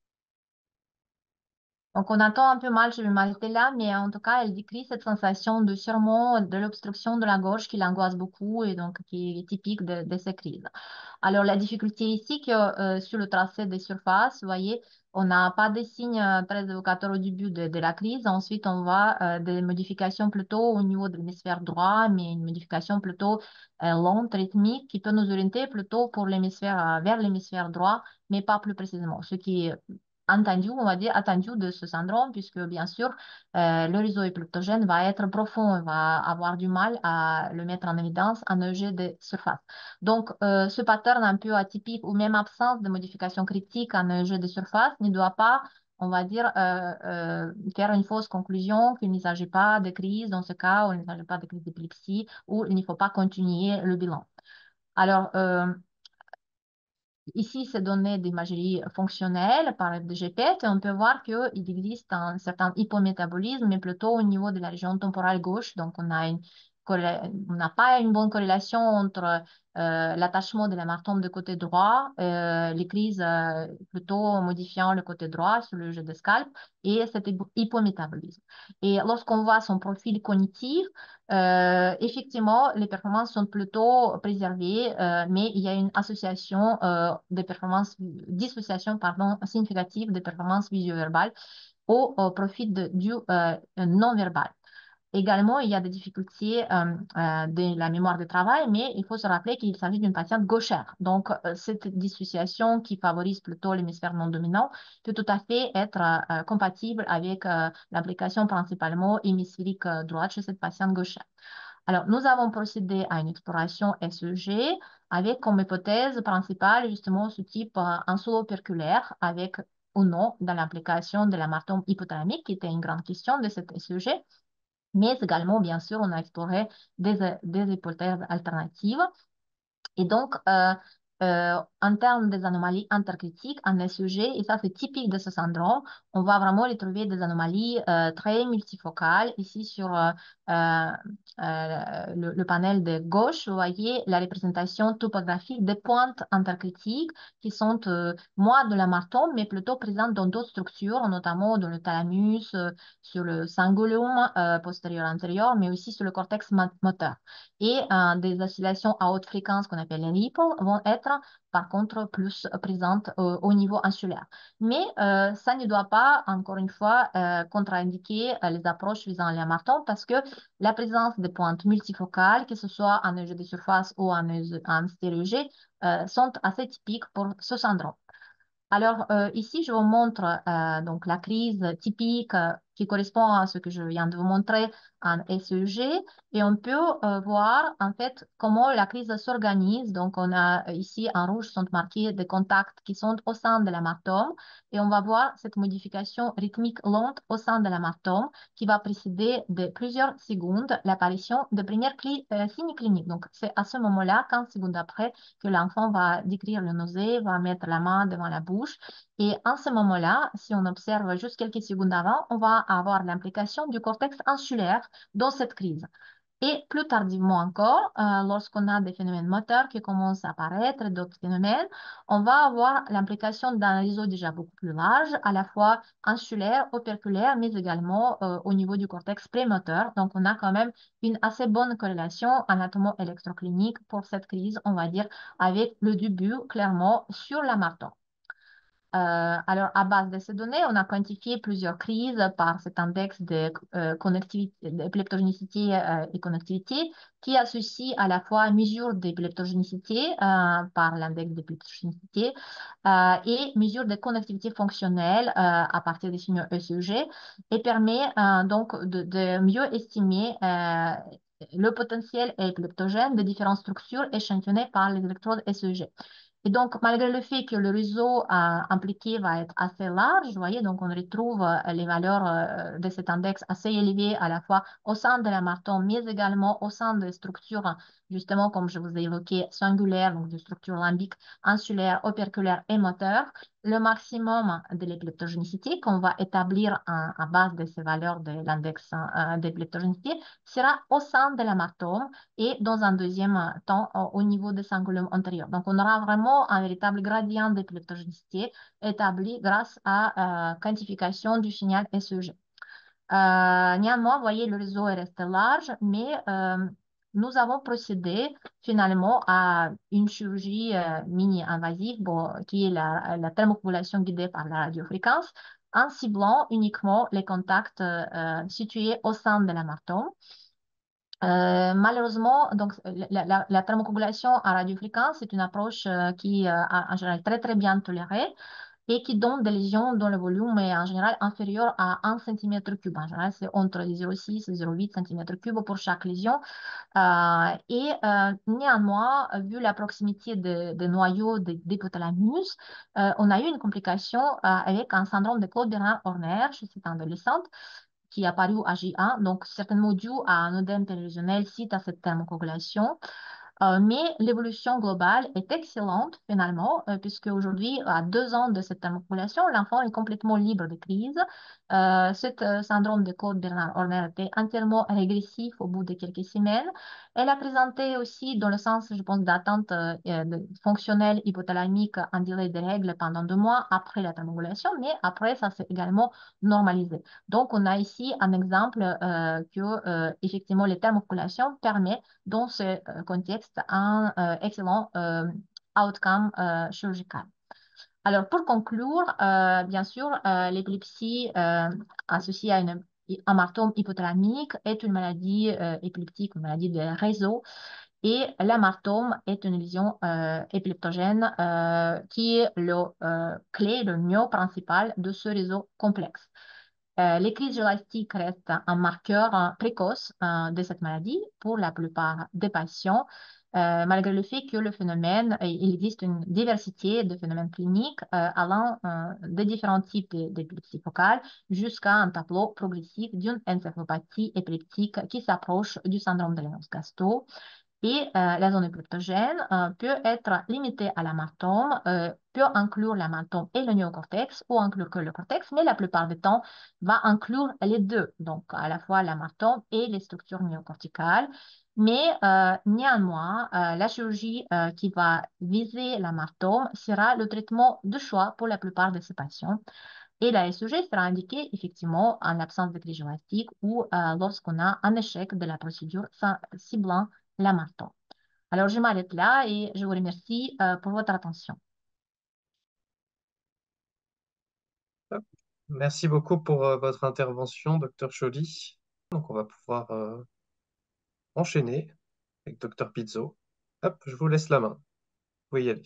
Donc, on entend un peu mal, je vais m'arrêter là, mais en tout cas, elle décrit cette sensation de sûrement de l'obstruction de la gorge qui l'angoisse beaucoup et donc qui est typique de ces crises. Alors, la difficulté ici, que sur le tracé des surfaces, vous voyez, on n'a pas de signes très évocateurs au début de la crise. Ensuite, on voit des modifications plutôt au niveau de l'hémisphère droit, mais une modification plutôt lente, rythmique, qui peut nous orienter plutôt pour l'hémisphère, vers l'hémisphère droit, mais pas plus précisément. Ce qui est entendu, on va dire, attendu de ce syndrome, puisque bien sûr, le réseau épileptogène va être profond, on va avoir du mal à le mettre en évidence en EEG de surface. Donc, ce pattern un peu atypique ou même absence de modification critique en EEG de surface ne doit pas, on va dire, faire une fausse conclusion qu'il ne s'agit pas de crise dans ce cas, ou il ne s'agit pas de crise d'épilepsie, ou il ne faut pas continuer le bilan. Alors, ici, c'est donné d'imagerie fonctionnelle par FDG-PET et on peut voir qu'il existe un certain hypométabolisme, mais plutôt au niveau de la région temporale gauche. Donc, on n'a pas une bonne corrélation entre l'attachement de l'amartome de côté droit, les crises plutôt modifiant le côté droit sur le jeu de scalp et cet hypométabolisme. Et lorsqu'on voit son profil cognitif, effectivement, les performances sont plutôt préservées, mais il y a une association des performances, dissociation, pardon, significative des performances visio-verbales au profit du non-verbal. Également, il y a des difficultés de la mémoire de travail, mais il faut se rappeler qu'il s'agit d'une patiente gauchère. Donc, cette dissociation qui favorise plutôt l'hémisphère non dominant peut tout à fait être compatible avec l'application principalement hémisphérique droite chez cette patiente gauchère. Alors, nous avons procédé à une exploration SEG avec comme hypothèse principale justement ce type un sous perculaire avec ou non dans l'application de l'amartome hypothalamique, qui était une grande question de cette SEG. Mais également, bien sûr, on a exploré des hypothèses alternatives. Et donc, en termes des anomalies intercritiques, en SEG, et ça c'est typique de ce syndrome, on va vraiment retrouver des anomalies très multifocales. Ici, sur le panel de gauche, vous voyez la représentation topographique des pointes intercritiques qui sont moins de l'amartome, mais plutôt présentes dans d'autres structures, notamment dans le thalamus, sur le cingulum postérieur antérieur, mais aussi sur le cortex moteur. Et des oscillations à haute fréquence qu'on appelle les ripples vont être par contre plus présentes au niveau insulaire. Mais ça ne doit pas, encore une fois, contre-indiquer les approches visant les amartomes parce que la présence de pointes multifocales, que ce soit en EEG de surface ou en stéréo-EEG, sont assez typiques pour ce syndrome. Alors, ici, je vous montre donc la crise typique qui correspond à ce que je viens de vous montrer en SEG. Et on peut voir en fait comment la crise s'organise. Donc, on a ici en rouge sont marqués des contacts qui sont au sein de l'amatome. Et on va voir cette modification rythmique lente au sein de l'amatome qui va précéder de plusieurs secondes l'apparition de premiers signes cliniques. Donc, c'est à ce moment-là, 15 secondes après, que l'enfant va décrire le nausée, va mettre la main devant la bouche. Et en ce moment-là, si on observe juste quelques secondes avant, on va avoir l'implication du cortex insulaire dans cette crise. Et plus tardivement encore, lorsqu'on a des phénomènes moteurs qui commencent à apparaître, d'autres phénomènes, on va avoir l'implication d'un réseau déjà beaucoup plus large, à la fois insulaire, operculaire, mais également au niveau du cortex prémoteur. Donc, on a quand même une assez bonne corrélation anatomo-électroclinique pour cette crise, on va dire, avec le début clairement sur la marteau. Alors, à base de ces données, on a quantifié plusieurs crises par cet index de connectivité, d'épileptogénicité et connectivité qui associe à la fois mesure d'épileptogénicité par l'index d'épileptogénicité et mesure de connectivité fonctionnelle à partir des signaux ECG et permet donc de mieux estimer le potentiel épileptogène des différentes structures échantillonnées par les électrodes ECG. Et donc, malgré le fait que le réseau impliqué va être assez large, vous voyez, donc on retrouve les valeurs de cet index assez élevées à la fois au sein de la marteau, mais également au sein des structures, justement, comme je vous ai évoqué, singulaires, donc des structures limbiques, insulaires, operculaires et moteurs. Le maximum de l'épileptogénicité qu'on va établir à base de ces valeurs de l'index d'épileptogénicité sera au sein de la marteau et dans un deuxième temps au niveau des cingulums antérieurs. Donc, on aura vraiment un véritable gradient d'épileptogénicité établi grâce à quantification du signal SEG. Néanmoins, vous voyez, le réseau est resté large, mais nous avons procédé finalement à une chirurgie mini-invasive qui est la thermocoagulation guidée par la radiofréquence en ciblant uniquement les contacts situés au sein de la marteau. Malheureusement, donc, la thermocoagulation à radiofréquence est une approche qui est en général très très bien tolérée et qui donne des lésions dont le volume est en général inférieur à 1 cm3. En général, c'est entre 0,6 et 0,8 cm3 pour chaque lésion. Néanmoins, vu la proximité des noyaux d'hypothalamus, on a eu une complication avec un syndrome de Claude-Bernard-Horner chez cette adolescente qui est apparu à J1, donc certainement dû à un œdème périrésionnel suite à cette thermocoagulation. Mais l'évolution globale est excellente finalement, puisque aujourd'hui, à 2 ans de cette thermocoagulation, l'enfant est complètement libre de crise. Ce syndrome de Claude-Bernard-Horner était entièrement régressif au bout de quelques semaines. Elle a présenté aussi, dans le sens, je pense, d'attente fonctionnelle hypothalamique, un délai de règles pendant 2 mois après la thermocoagulation, mais après, ça s'est également normalisé. Donc, on a ici un exemple que, effectivement, les thermocoagulations permettent dans ce contexte un excellent outcome chirurgical. Alors, pour conclure, bien sûr, l'épilepsie associée à un amartome hypothalamique est une maladie épileptique, une maladie de réseau, et l'amartome est une lésion épileptogène qui est le clé, le nœud principal de ce réseau complexe. Les crises gélastiques restent un marqueur précoce de cette maladie pour la plupart des patients, malgré le fait que le phénomène, il existe une diversité de phénomènes cliniques allant des différents types d'épilepsie focale jusqu'à un tableau progressif d'une encéphalopathie épileptique qui s'approche du syndrome de Lennox-Gastaut. Et la zone épileptogène peut être limitée à l'amatome, peut inclure l'amatome et le néocortex, ou inclure que le cortex, mais la plupart du temps va inclure les deux, donc à la fois l'amatome et les structures néocorticales. Mais néanmoins, la chirurgie qui va viser l'amatome sera le traitement de choix pour la plupart de ces patients. Et la SEG sera indiquée effectivement en l'absence de crise gélastique ou lorsqu'on a un échec de la procédure ciblant la marteau. Alors, je m'arrête là et je vous remercie pour votre attention. Hop. Merci beaucoup pour votre intervention, docteur Joly. Donc, on va pouvoir enchaîner avec docteur Pizzo. Hop, je vous laisse la main. Vous pouvez y aller.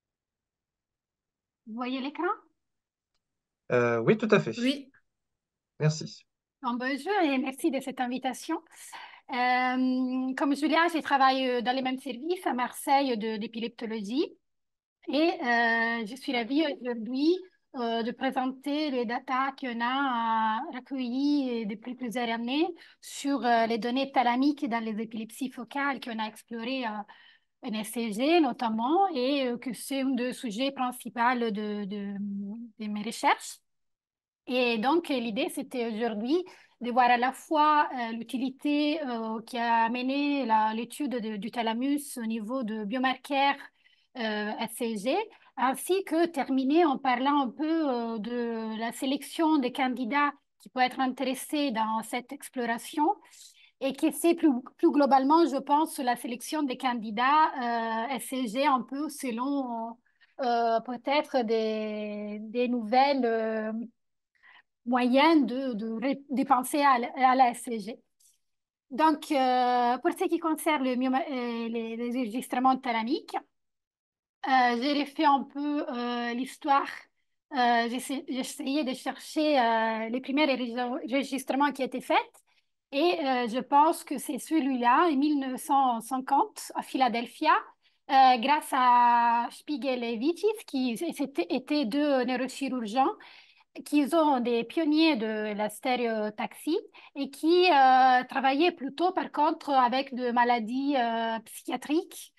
Vous voyez l'écran? Oui, tout à fait. Oui. Merci. Bonjour et merci de cette invitation. Comme Julia, je travaille dans les mêmes services à Marseille d'épileptologie et je suis ravie aujourd'hui de présenter les datas qu'on a recueillies depuis plusieurs années sur les données thalamiques dans les épilepsies focales qu'on a explorées en ECG notamment et que c'est un des sujets principaux de mes recherches. Et donc, l'idée, c'était aujourd'hui de voir à la fois l'utilité qui a amené l'étude du thalamus au niveau de biomarqueurs SCG, ainsi que terminer en parlant un peu de la sélection des candidats qui peuvent être intéressés dans cette exploration et qui c'est plus globalement, je pense, la sélection des candidats SCG un peu selon peut-être des nouvelles moyen dépenser à la SCG. Donc, pour ce qui concerne les enregistrements thalamiques, j'ai refait un peu l'histoire. J'ai essayé de chercher les premiers enregistrements qui étaient faits. Et je pense que c'est celui-là, en 1950, à Philadelphia, grâce à Spiegel et Vitis, qui étaient deux neurochirurgiens qui sont des pionniers de la stéréotaxie et qui travaillaient plutôt, par contre, avec des maladies psychiatriques.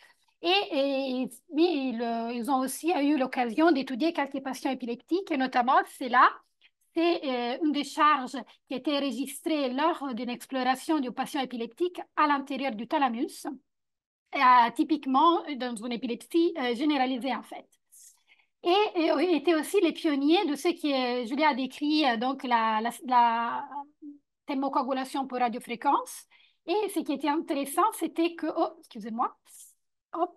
Mais ils ont aussi eu l'occasion d'étudier quelques patients épileptiques, et notamment, c'est une des charges qui a été enregistrée lors d'une exploration du patient épileptique à l'intérieur du thalamus, typiquement dans une épilepsie généralisée, en fait. Et étaient aussi les pionniers de ce que Julia a décrit, donc la thermocoagulation pour radiofréquence. Et ce qui était intéressant, c'était que, oh, excusez-moi, hop,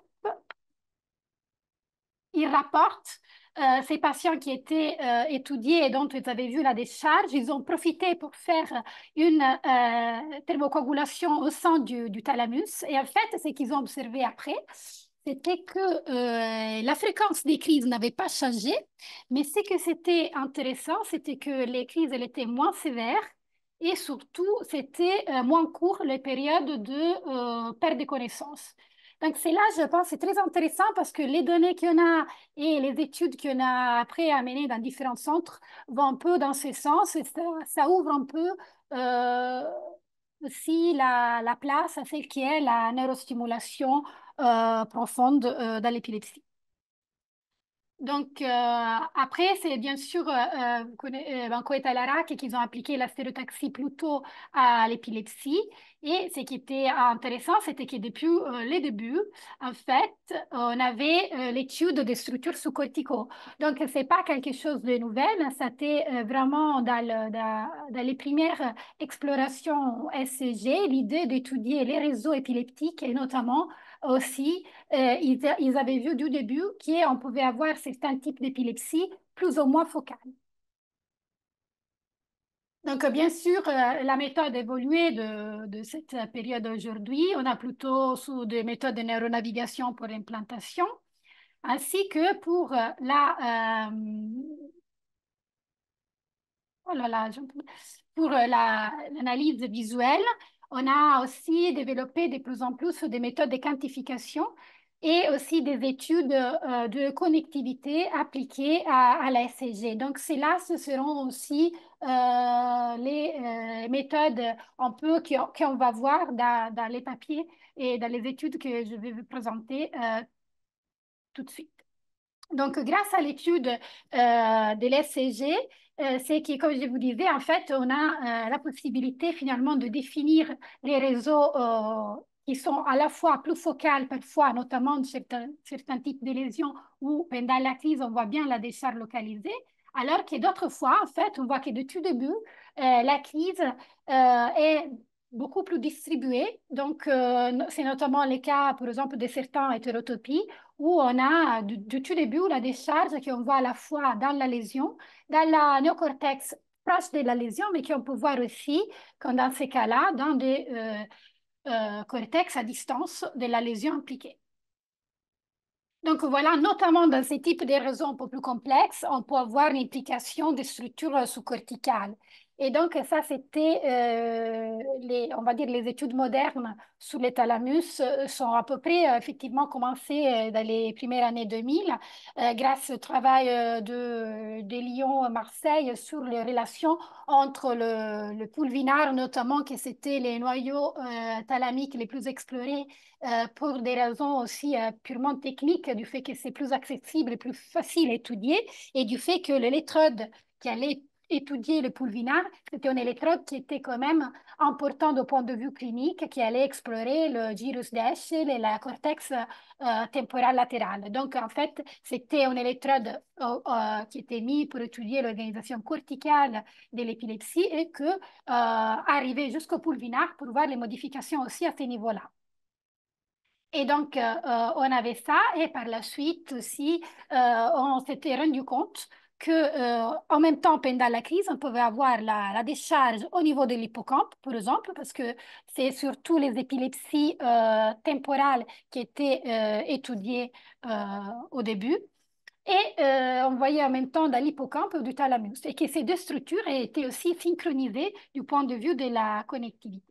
ils rapportent ces patients qui étaient étudiés et dont vous avez vu la décharge, ils ont profité pour faire une thermocoagulation au sein du thalamus. Et en fait, ce qu'ils ont observé après, c'était que la fréquence des crises n'avait pas changé, mais ce que c'était intéressant, c'était que les crises elles étaient moins sévères et surtout, c'était moins court les périodes de perte de connaissance. Donc, c'est là, je pense, c'est très intéressant parce que les données qu'on a et les études qu'on a après amenées dans différents centres vont un peu dans ce sens et ça ouvre un peu aussi la place à celle qui est la neurostimulation profonde dans l'épilepsie. Donc, après, c'est bien sûr Banco et Talarak qu'ils ont appliqué la stéréotaxie plutôt à l'épilepsie. Et ce qui était intéressant, c'était que depuis les débuts, en fait, on avait l'étude des structures sous-corticaux. Donc, ce n'est pas quelque chose de nouvel. C'était vraiment dans les premières explorations SCG, l'idée d'étudier les réseaux épileptiques et notamment aussi ils avaient vu du début qu'on pouvait avoir certains types d'épilepsie plus ou moins focales. Donc, bien sûr, la méthode a évolué de cette période aujourd'hui. On a plutôt sous des méthodes de neuronavigation pour l'implantation, ainsi que pour oh là là, pour l'analyse visuelle. On a aussi développé de plus en plus des méthodes de quantification et aussi des études de connectivité appliquées à la SCG. Donc, ce seront aussi les méthodes un peu qu'on va voir dans les papiers et dans les études que je vais vous présenter tout de suite. Donc, grâce à l'étude de l'SCG, c'est que, comme je vous disais, en fait, on a la possibilité finalement de définir les réseaux qui sont à la fois plus focales parfois, notamment certains types de lésions où pendant la crise, on voit bien la décharge localisée, alors que d'autres fois, en fait, on voit que de tout début, la crise est beaucoup plus distribuée. Donc, c'est notamment le cas, par exemple, de certains hétérotopies où on a du tout début la décharge qu'on voit à la fois dans la lésion, dans la néocortex proche de la lésion, mais qu'on peut voir aussi, comme dans ces cas-là, dans des cortex à distance de la lésion impliquée. Donc voilà, notamment dans ces types de réseaux un peu plus complexes, on peut avoir une implication des structures sous-corticales. Et donc, ça, c'était, on va dire, les études modernes sur les thalamus sont à peu près, effectivement, commencées dans les premières années 2000, grâce au travail de Lyon-Marseille sur les relations entre le pulvinar, notamment, que c'était les noyaux thalamiques les plus explorés pour des raisons aussi purement techniques, du fait que c'est plus accessible et plus facile à étudier, et du fait que l'électrode qui allait étudier le pulvinar, c'était un électrode qui était quand même important du point de vue clinique, qui allait explorer le gyrus d'Eschel et la cortex temporal latéral. Donc, en fait, c'était un électrode qui était mis pour étudier l'organisation corticale de l'épilepsie et que arrivait jusqu'au pulvinar pour voir les modifications aussi à ce niveau-là. Et donc, on avait ça et par la suite aussi, on s'était rendu compte que en même temps, pendant la crise, on pouvait avoir la décharge au niveau de l'hippocampe, par exemple, parce que c'est surtout les épilepsies temporales qui étaient étudiées au début. Et on voyait en même temps dans l'hippocampe du thalamus et que ces deux structures étaient aussi synchronisées du point de vue de la connectivité.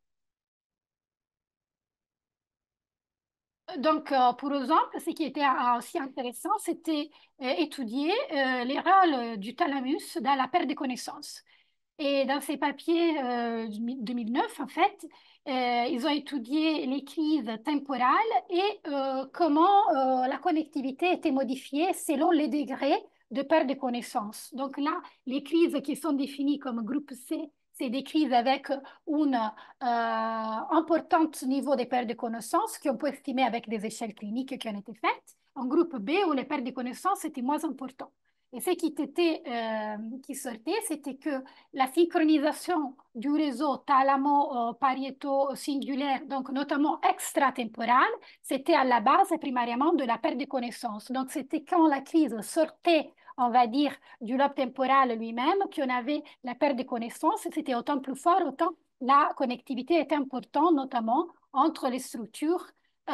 Donc, pour exemple, ce qui était aussi intéressant, c'était étudier les rôles du thalamus dans la perte de connaissances. Et dans ces papiers 2009, en fait, ils ont étudié les crises temporales et comment la connectivité était modifiée selon les degrés de perte de connaissances. Donc là, les crises qui sont définies comme groupe C, c'est des crises avec un important niveau de perte de connaissances qu'on peut estimer avec des échelles cliniques qui ont été faites. En groupe B, où les pertes de connaissances étaient moins importantes. Et ce qui sortait, c'était que la synchronisation du réseau thalamo-pariéto-singulaire, donc notamment extratemporal, c'était à la base primairement de la perte de connaissance. Donc, c'était quand la crise sortait, on va dire, du lobe temporal lui-même, qu'on avait la perte de connaissance. C'était autant plus fort, autant la connectivité est importante, notamment entre les structures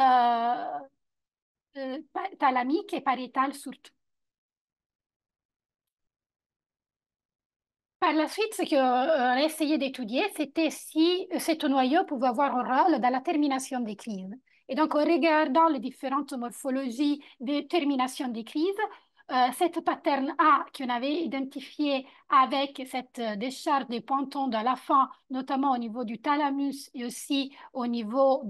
thalamiques et pariétales surtout. Par la suite, ce qu'on a essayé d'étudier, c'était si ce noyau pouvait avoir un rôle dans la termination des crises. Et donc, en regardant les différentes morphologies de termination des crises, cette pattern A qu'on avait identifié avec cette décharge des pontons de la fin, notamment au niveau du thalamus et aussi au niveau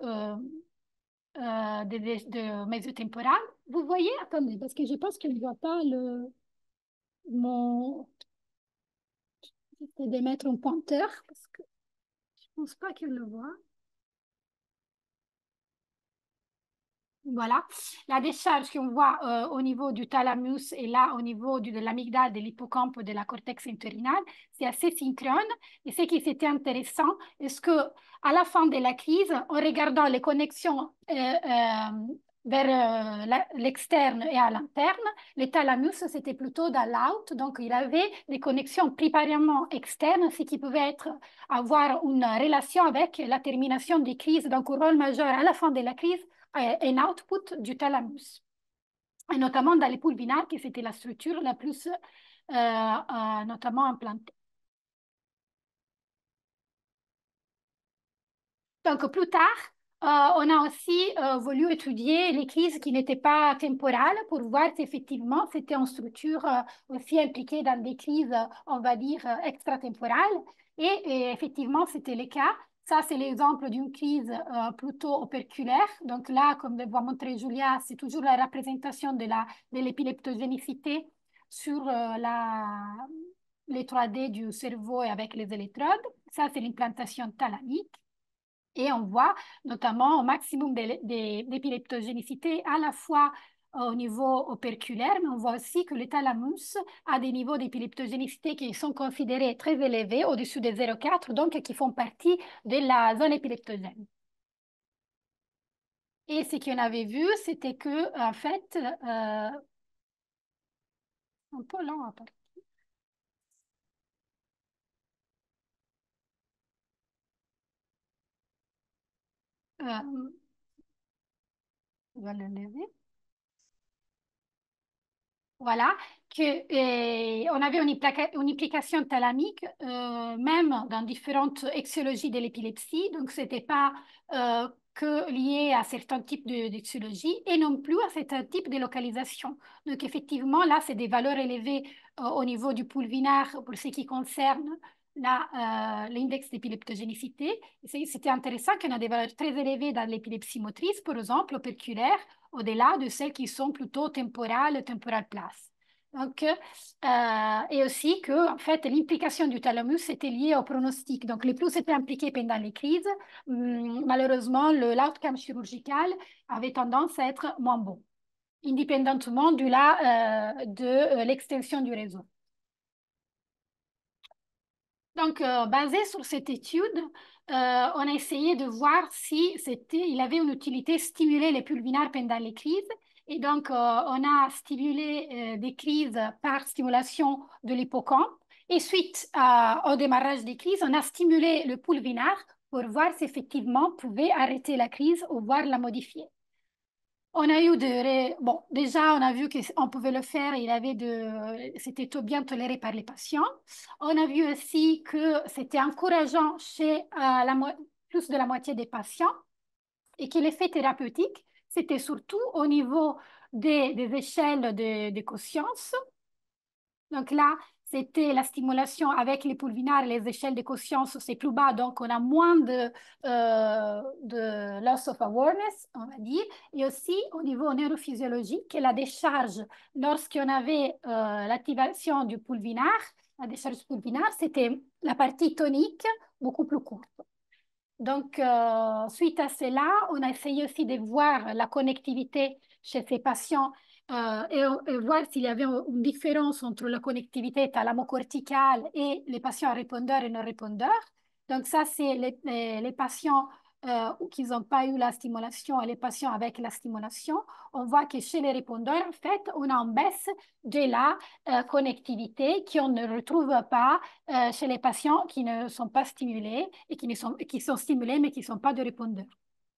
de mésotemporal, vous voyez, attendez, parce que je pense que je ne vois pas mon, j'essaie de mettre un pointeur parce que je pense pas qu'elle le voit. Voilà. La décharge qu'on voit au niveau du thalamus et là au niveau de l'amygdale, de l'hippocampe, de la cortex entorhinal, c'est assez synchrone. Et ce qui était intéressant, est-ce que à la fin de la crise, en regardant les connexions vers l'externe et à l'interne, le thalamus, c'était plutôt dans l'out. Donc, il avait des connexions primairement externes, ce qui pouvait avoir une relation avec la termination des crises, donc un rôle majeur à la fin de la crise un output du thalamus, et notamment dans les poules binaires, qui c'était la structure la plus notamment implantée. Donc, plus tard, on a aussi voulu étudier les crises qui n'étaient pas temporales pour voir si effectivement c'était une structure aussi impliquée dans des crises, on va dire, extratemporales. Et effectivement, c'était le cas. Ça, c'est l'exemple d'une crise plutôt operculaire. Donc là, comme va montrer Julia, c'est toujours la représentation de l'épileptogénicité sur les 3D du cerveau et avec les électrodes. Ça, c'est l'implantation thalamique. Et on voit notamment au maximum d'épileptogénicité à la fois au niveau operculaire, mais on voit aussi que le thalamus a des niveaux d'épileptogénicité qui sont considérés très élevés, au-dessus des 0,4, donc qui font partie de la zone épileptogène. Et ce qu'on avait vu, c'était que, en fait, un peu lent à part. Euh, on va le lever. Voilà, on avait une implication thalamique, même dans différentes étiologies de l'épilepsie. Donc, ce n'était pas que lié à certains types d'étiologie et non plus à certains types de localisation. Donc, effectivement, là, c'est des valeurs élevées au niveau du pulvinar pour ce qui concerne l'index d'épileptogénicité. C'était intéressant qu'on a des valeurs très élevées dans l'épilepsie motrice, par exemple, operculaire, au-delà de celles qui sont plutôt temporales place. Donc, et aussi que, en fait, l'implication du thalamus était liée au pronostic. Donc, les plus étaient impliqués pendant les crises. Malheureusement, l'outcome chirurgical avait tendance à être moins bon, indépendamment de l'extension du réseau. Donc, basé sur cette étude, on a essayé de voir si il avait une utilité stimuler les pulvinaires pendant les crises. Et donc, on a stimulé des crises par stimulation de l'hippocampe. Et suite au démarrage des crises, on a stimulé le pulvinaire pour voir si effectivement on pouvait arrêter la crise ou voir la modifier. On a eu Bon, déjà, on a vu qu'on pouvait le faire, c'était tout bien toléré par les patients. On a vu aussi que c'était encourageant chez plus de la moitié des patients et que l'effet thérapeutique, c'était surtout au niveau des échelles de conscience. Donc là, c'était la stimulation avec les pulvinaires, les échelles de conscience, c'est plus bas, donc on a moins de loss of awareness, on va dire. Et aussi au niveau neurophysiologique, la décharge, lorsqu'on avait l'activation du pulvinaire, la décharge pulvinaire, c'était la partie tonique beaucoup plus courte. Donc, suite à cela, on a essayé aussi de voir la connectivité chez ces patients et voir s'il y avait une différence entre la connectivité thalamocorticale et les patients répondeurs et non répondeurs. Donc, ça, c'est les patients qui n'ont pas eu la stimulation et les patients avec la stimulation. On voit que chez les répondeurs, en fait, on a une baisse de la connectivité qu'on ne retrouve pas chez les patients qui ne sont pas stimulés et qui sont stimulés mais qui ne sont pas de répondeurs.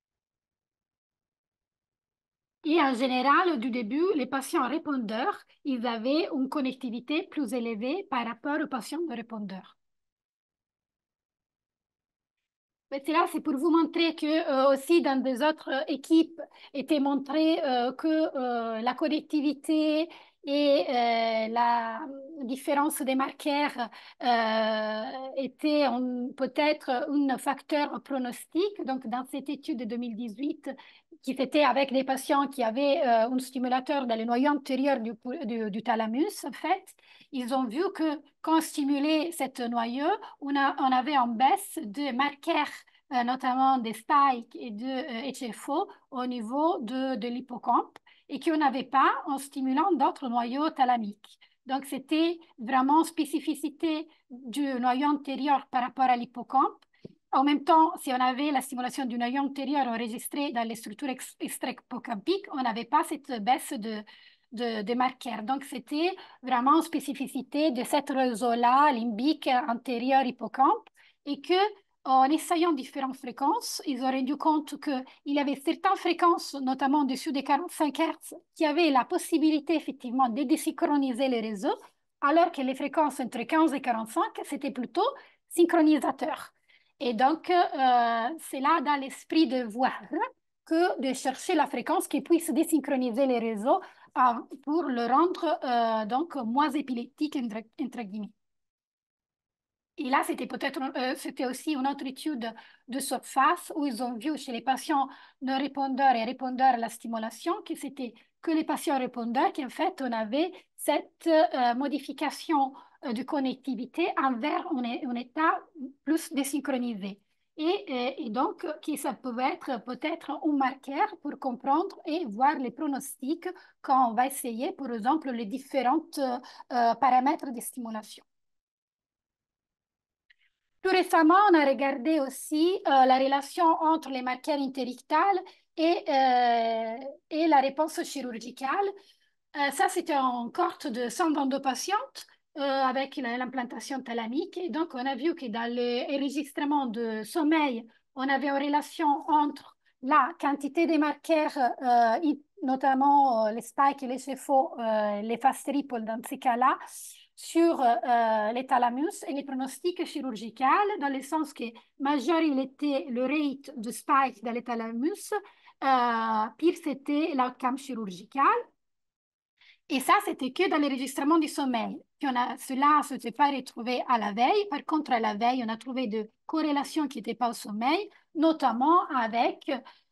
Et en général, du début, les patients répondeurs, ils avaient une connectivité plus élevée par rapport aux patients de répondeurs. Mais c'est pour vous montrer que aussi dans des autres équipes était montré que la connectivité et la différence des marqueurs étaient peut-être un facteur pronostic. Donc, dans cette étude de 2018, qui était avec des patients qui avaient un stimulateur dans le noyau antérieur du thalamus, en fait, ils ont vu que quand on stimulait cette noyau, on avait en baisse de marqueurs, notamment des spikes et de HFO au niveau de l'hippocampe et qu'on n'avait pas en stimulant d'autres noyaux thalamiques. Donc, c'était vraiment spécificité du noyau antérieur par rapport à l'hippocampe. En même temps, si on avait la stimulation du noyau antérieur enregistrée dans les structures extra-hippocampiques, on n'avait pas cette baisse de marqueurs. Donc, c'était vraiment spécificité de cette réseau-là, limbique antérieur hippocampe, et que en essayant différentes fréquences, ils ont rendu compte qu'il y avait certaines fréquences, notamment au-dessus des 45 Hz, qui avaient la possibilité effectivement de désynchroniser les réseaux, alors que les fréquences entre 15 et 45, c'était plutôt synchronisateur. Et donc, c'est là dans l'esprit de voir que de chercher la fréquence qui puisse désynchroniser les réseaux pour le rendre donc moins épileptique, entre guillemets. Et là, c'était aussi une autre étude de surface où ils ont vu chez les patients non répondeurs et répondeurs à la stimulation que c'était que les patients répondeurs qu'en fait, on avait cette modification de connectivité envers un état plus désynchronisé. Et donc, ça pouvait être peut-être un marqueur pour comprendre et voir les pronostics quand on va essayer, par exemple, les différents paramètres de stimulation. Plus récemment, on a regardé aussi la relation entre les marqueurs interictales et la réponse chirurgicale. Ça, c'était en cohorte de 122 patientes avec l'implantation thalamique. Et donc, on a vu que dans l'enregistrement de sommeil, on avait une relation entre la quantité des marqueurs, notamment les spikes et les chevaux, les fast triples dans ces cas-là, sur les thalamus et les pronostics chirurgicaux, dans le sens que majeur il était le rate de spike dans les thalamus, pire c'était l'outcome chirurgical. Et ça, c'était que dans l'enregistrement du sommeil. Puis cela ne s'est pas retrouvé à la veille. Par contre, à la veille, on a trouvé des corrélations qui n'étaient pas au sommeil, notamment avec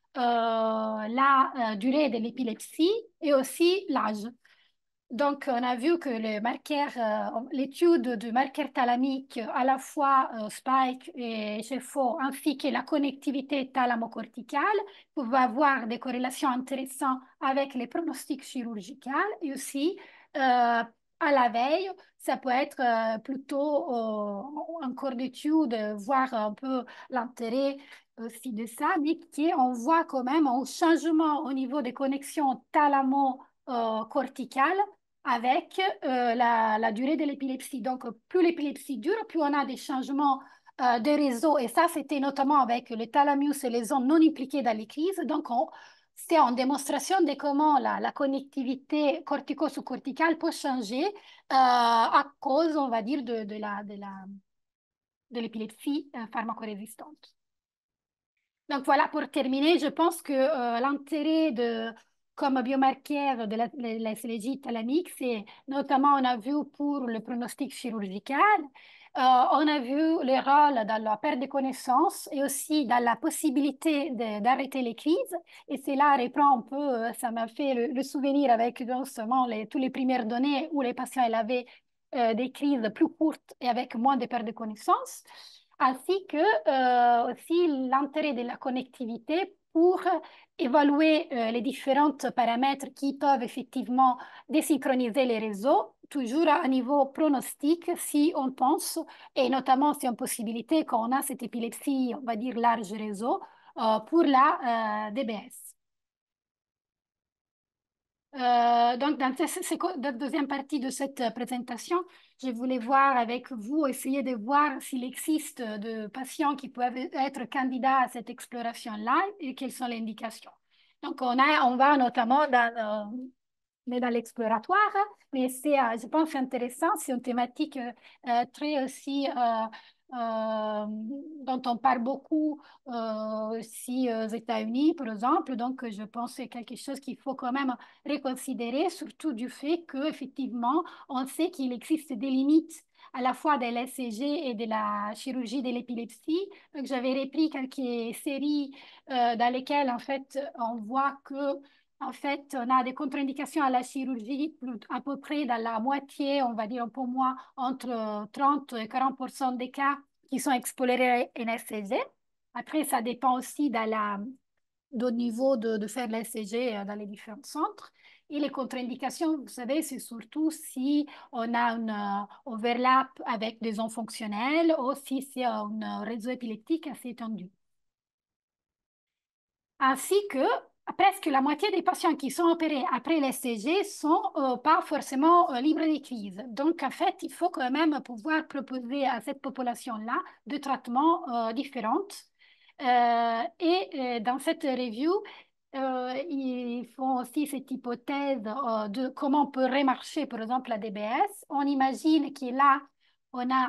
la durée de l'épilepsie et aussi l'âge. Donc, on a vu que l'étude du marqueur thalamique, à la fois Spike et GFO, ainsi que la connectivité thalamocorticale, pouvait avoir des corrélations intéressantes avec les pronostics chirurgicaux et aussi à la veille, ça peut être plutôt un corps d'étude, voir un peu l'intérêt aussi de ça, mais on voit quand même un changement au niveau des connexions thalamo-corticales avec la durée de l'épilepsie. Donc, plus l'épilepsie dure, plus on a des changements de réseau. Et ça, c'était notamment avec le thalamus et les zones non impliquées dans les crises. Donc, c'est en démonstration de comment la connectivité cortico-sous-corticale peut changer à cause, on va dire, de l'épilepsie pharmacorésistante. Donc voilà, pour terminer, je pense que l'intérêt comme biomarqueur de la SLJ thalamique, c'est notamment, on a vu pour le pronostic chirurgical, on a vu le rôle dans la perte de connaissances et aussi dans la possibilité d'arrêter les crises. Et cela reprend un peu, ça m'a fait le souvenir avec justement toutes les premières données où les patients avaient des crises plus courtes et avec moins de perte de connaissances, ainsi que aussi l'intérêt de la connectivité pour évaluer les différents paramètres qui peuvent effectivement désynchroniser les réseaux, toujours à un niveau pronostic si on pense, et notamment si on possibilité quand on a cette épilepsie, on va dire large réseau, pour la DBS. Donc, dans la deuxième partie de cette présentation, je voulais voir avec vous, essayer de voir s'il existe de patients qui peuvent être candidats à cette exploration-là et quelles sont les indications. Donc, on va notamment dans l'exploratoire, mais c'est, je pense, intéressant. C'est une thématique très aussi dont on parle beaucoup aussi aux États-Unis, par exemple. Donc, je pense que c'est quelque chose qu'il faut quand même reconsidérer, surtout du fait qu'effectivement, on sait qu'il existe des limites à la fois de l'ECG et de la chirurgie de l'épilepsie. Donc, j'avais repris quelques séries dans lesquelles, en fait, on voit que en fait, on a des contre-indications à la chirurgie à peu près dans la moitié, on va dire un peu moins, entre 30 et 40% des cas qui sont explorés en SCG. Après, ça dépend aussi du niveau de faire l'ECG dans les différents centres. Et les contre-indications, vous savez, c'est surtout si on a un overlap avec des ondes fonctionnelles ou si c'est un réseau épileptique assez étendu. Ainsi que presque la moitié des patients qui sont opérés après l'ECG ne sont pas forcément libres de crise. Donc, en fait, il faut quand même pouvoir proposer à cette population-là de traitements différents. Dans cette review, ils font aussi cette hypothèse de comment on peut remarcher, par exemple, la DBS. On imagine que là, on a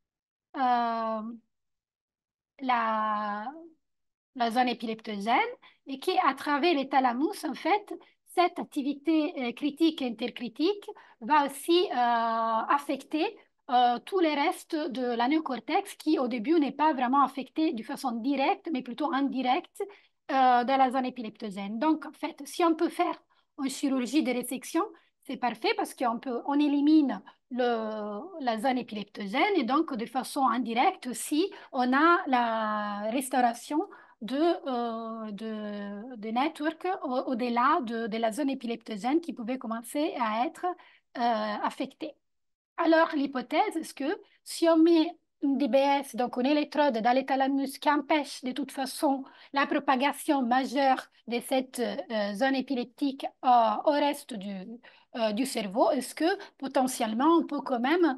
la zone épileptogène et qui, à travers les thalamus, en fait, cette activité critique et intercritique va aussi affecter tous les restes de la néocortex qui, au début, n'est pas vraiment affecté de façon directe, mais plutôt indirecte dans la zone épileptogène. Donc, en fait, si on peut faire une chirurgie de résection, c'est parfait parce on élimine la zone épileptogène et donc, de façon indirecte aussi, on a la restauration de network au-delà de la zone épileptogène qui pouvait commencer à être affectée. Alors, l'hypothèse, est-ce que si on met une DBS, donc une électrode dans les thalamus qui empêche de toute façon la propagation majeure de cette zone épileptique au reste du cerveau, est-ce que potentiellement on peut quand même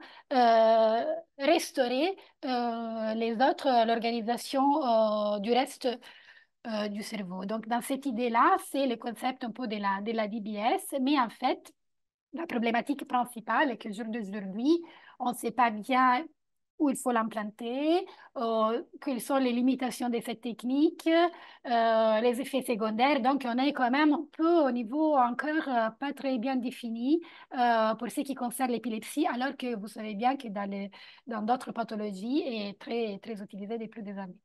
restaurer l'organisation du reste du cerveau. Donc, dans cette idée-là, c'est le concept un peu de la DBS, mais en fait, la problématique principale est que jour d'aujourd'hui, on ne sait pas bien où il faut l'implanter, quelles sont les limitations de cette technique, les effets secondaires. Donc, on est quand même un peu au niveau encore pas très bien défini pour ce qui concerne l'épilepsie, alors que vous savez bien que dans d'autres pathologies, est très, très utilisé depuis des années.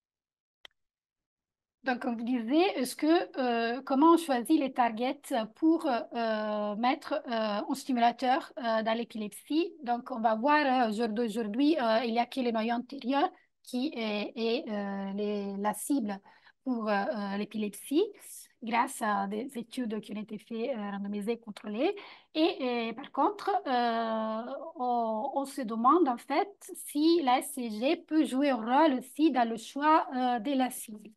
Donc, comme vous disiez, comment on choisit les targets pour mettre un stimulateur dans l'épilepsie? Donc, on va voir d'aujourd'hui, il n'y a que le noyau antérieur qui est la cible pour l'épilepsie grâce à des études qui ont été faites, randomisées, contrôlées. Et par contre, on se demande en fait si la SCG peut jouer un rôle aussi dans le choix de la cible.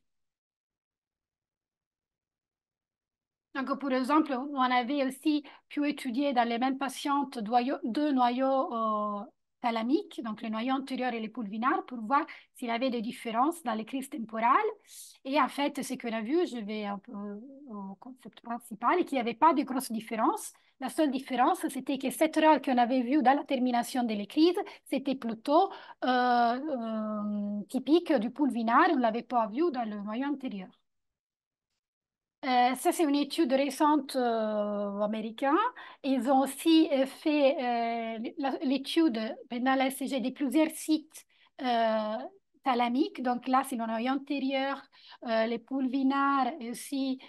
Donc, par exemple, on avait aussi pu étudier dans les mêmes patientes deux noyaux thalamiques, donc le noyau antérieur et le pulvinar, pour voir s'il y avait des différences dans les crises temporales. Et en fait, ce qu'on a vu, je vais un peu au concept principal, et qu'il n'y avait pas de grosses différences. La seule différence, c'était que cette rôle qu'on avait vue dans la termination des crises, c'était plutôt typique du pulvinar, on ne l'avait pas vu dans le noyau antérieur. Ça, c'est une étude récente américaine. Ils ont aussi fait l'étude pendant la SCG de plusieurs sites thalamiques. Donc là, c'est le noyau antérieur, les pulvinars et aussi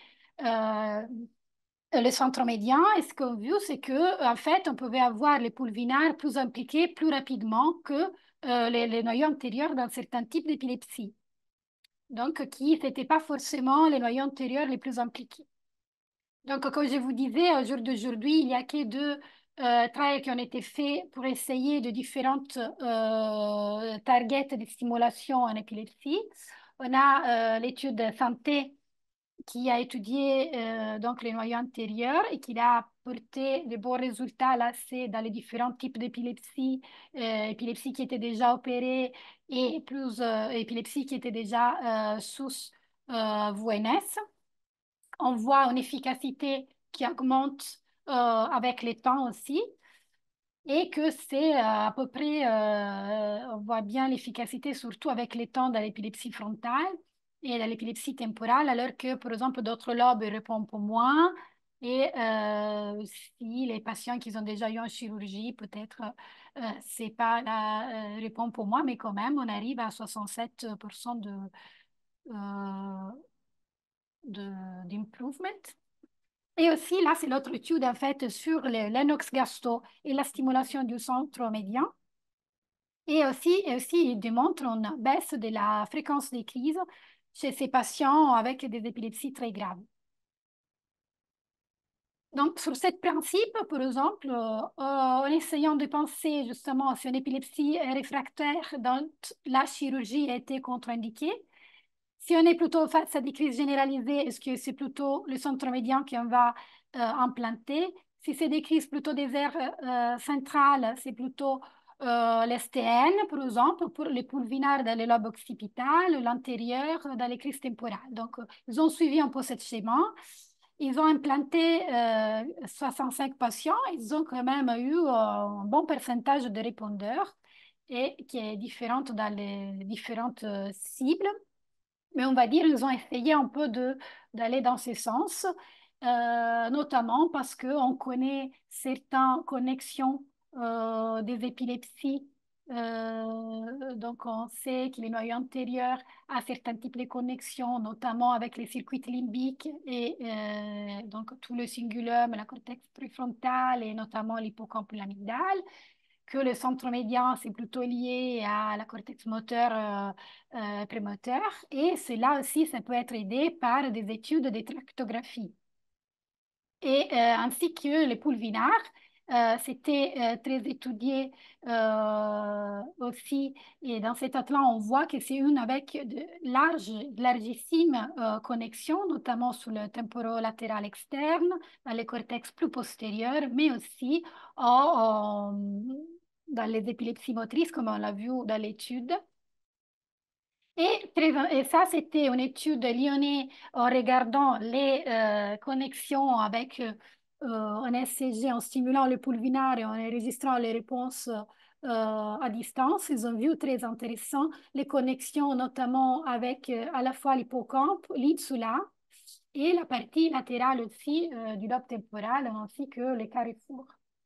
le centre médian. Et ce qu'on a vu, c'est que en fait, on pouvait avoir les pulvinars plus impliqués plus rapidement que les noyaux antérieurs dans certains types d'épilepsie. Donc, qui n'étaient pas forcément les noyaux antérieurs les plus impliqués. Donc, comme je vous disais, au jour d'aujourd'hui, il n'y a que deux trials qui ont été faits pour essayer de différentes targets de stimulation en épilepsie. On a l'étude santé qui a étudié donc les noyaux antérieurs et qui a apporté de bons résultats. Là, c'est dans les différents types d'épilepsie, épilepsie qui était déjà opérée et plus épilepsie qui était déjà sous VNS. On voit une efficacité qui augmente avec le temps aussi et que c'est à peu près, on voit bien l'efficacité surtout avec le temps dans l'épilepsie frontale et dans l'épilepsie temporale, alors que, par exemple, d'autres lobes répondent un peu moins. Et si les patients qui ont déjà eu une chirurgie, peut-être, c'est pas la répond pour moi, mais quand même, on arrive à 67% d'improvement. Et aussi, là, c'est l'autre étude, en fait, sur l'anox-gasto et la stimulation du centre médian. Et aussi, il démontre une baisse de la fréquence des crises chez ces patients avec des épilepsies très graves. Donc, sur ce principe, par exemple, en essayant de penser justement si une épilepsie est réfractaire dont la chirurgie a été contre-indiquée, si on est plutôt face à des crises généralisées, est-ce que c'est plutôt le centre médian qu'on va implanter? Si c'est des crises plutôt des aires centrales, c'est plutôt l'STN, par exemple, pour les pulvinars dans le lobe occipital, l'antérieur dans les crises temporales. Donc, ils ont suivi un peu ce schéma. Ils ont implanté 65 patients. Ils ont quand même eu un bon pourcentage de répondeurs et qui est différente dans les différentes cibles. Mais on va dire ils ont essayé un peu d'aller dans ce sens, notamment parce qu'on connaît certaines connexions des épilepsies. Donc, on sait que les noyaux antérieurs a certains types de connexions, notamment avec les circuits limbiques et donc tout le cingulum, la cortex préfrontal et notamment l'hippocampe et l'amygdale, que le centre médian, c'est plutôt lié à la cortex moteur prémoteur. Et cela aussi, ça peut être aidé par des études de tractographie. Et ainsi que les pulvinars, c'était très étudié aussi. Et dans cet atlas, on voit que c'est une avec de largissimes connexions, notamment sur le temporolatéral externe, dans les cortex plus postérieurs, mais aussi dans les épilepsies motrices, comme on l'a vu dans l'étude. Et ça, c'était une étude lyonnaise en regardant les connexions avec un SCG, en stimulant le pulvinar et en enregistrant les réponses à distance. Ils ont vu très intéressant les connexions, notamment avec à la fois l'hippocampe, l'insula et la partie latérale aussi du lobe temporal, ainsi que les carrefours.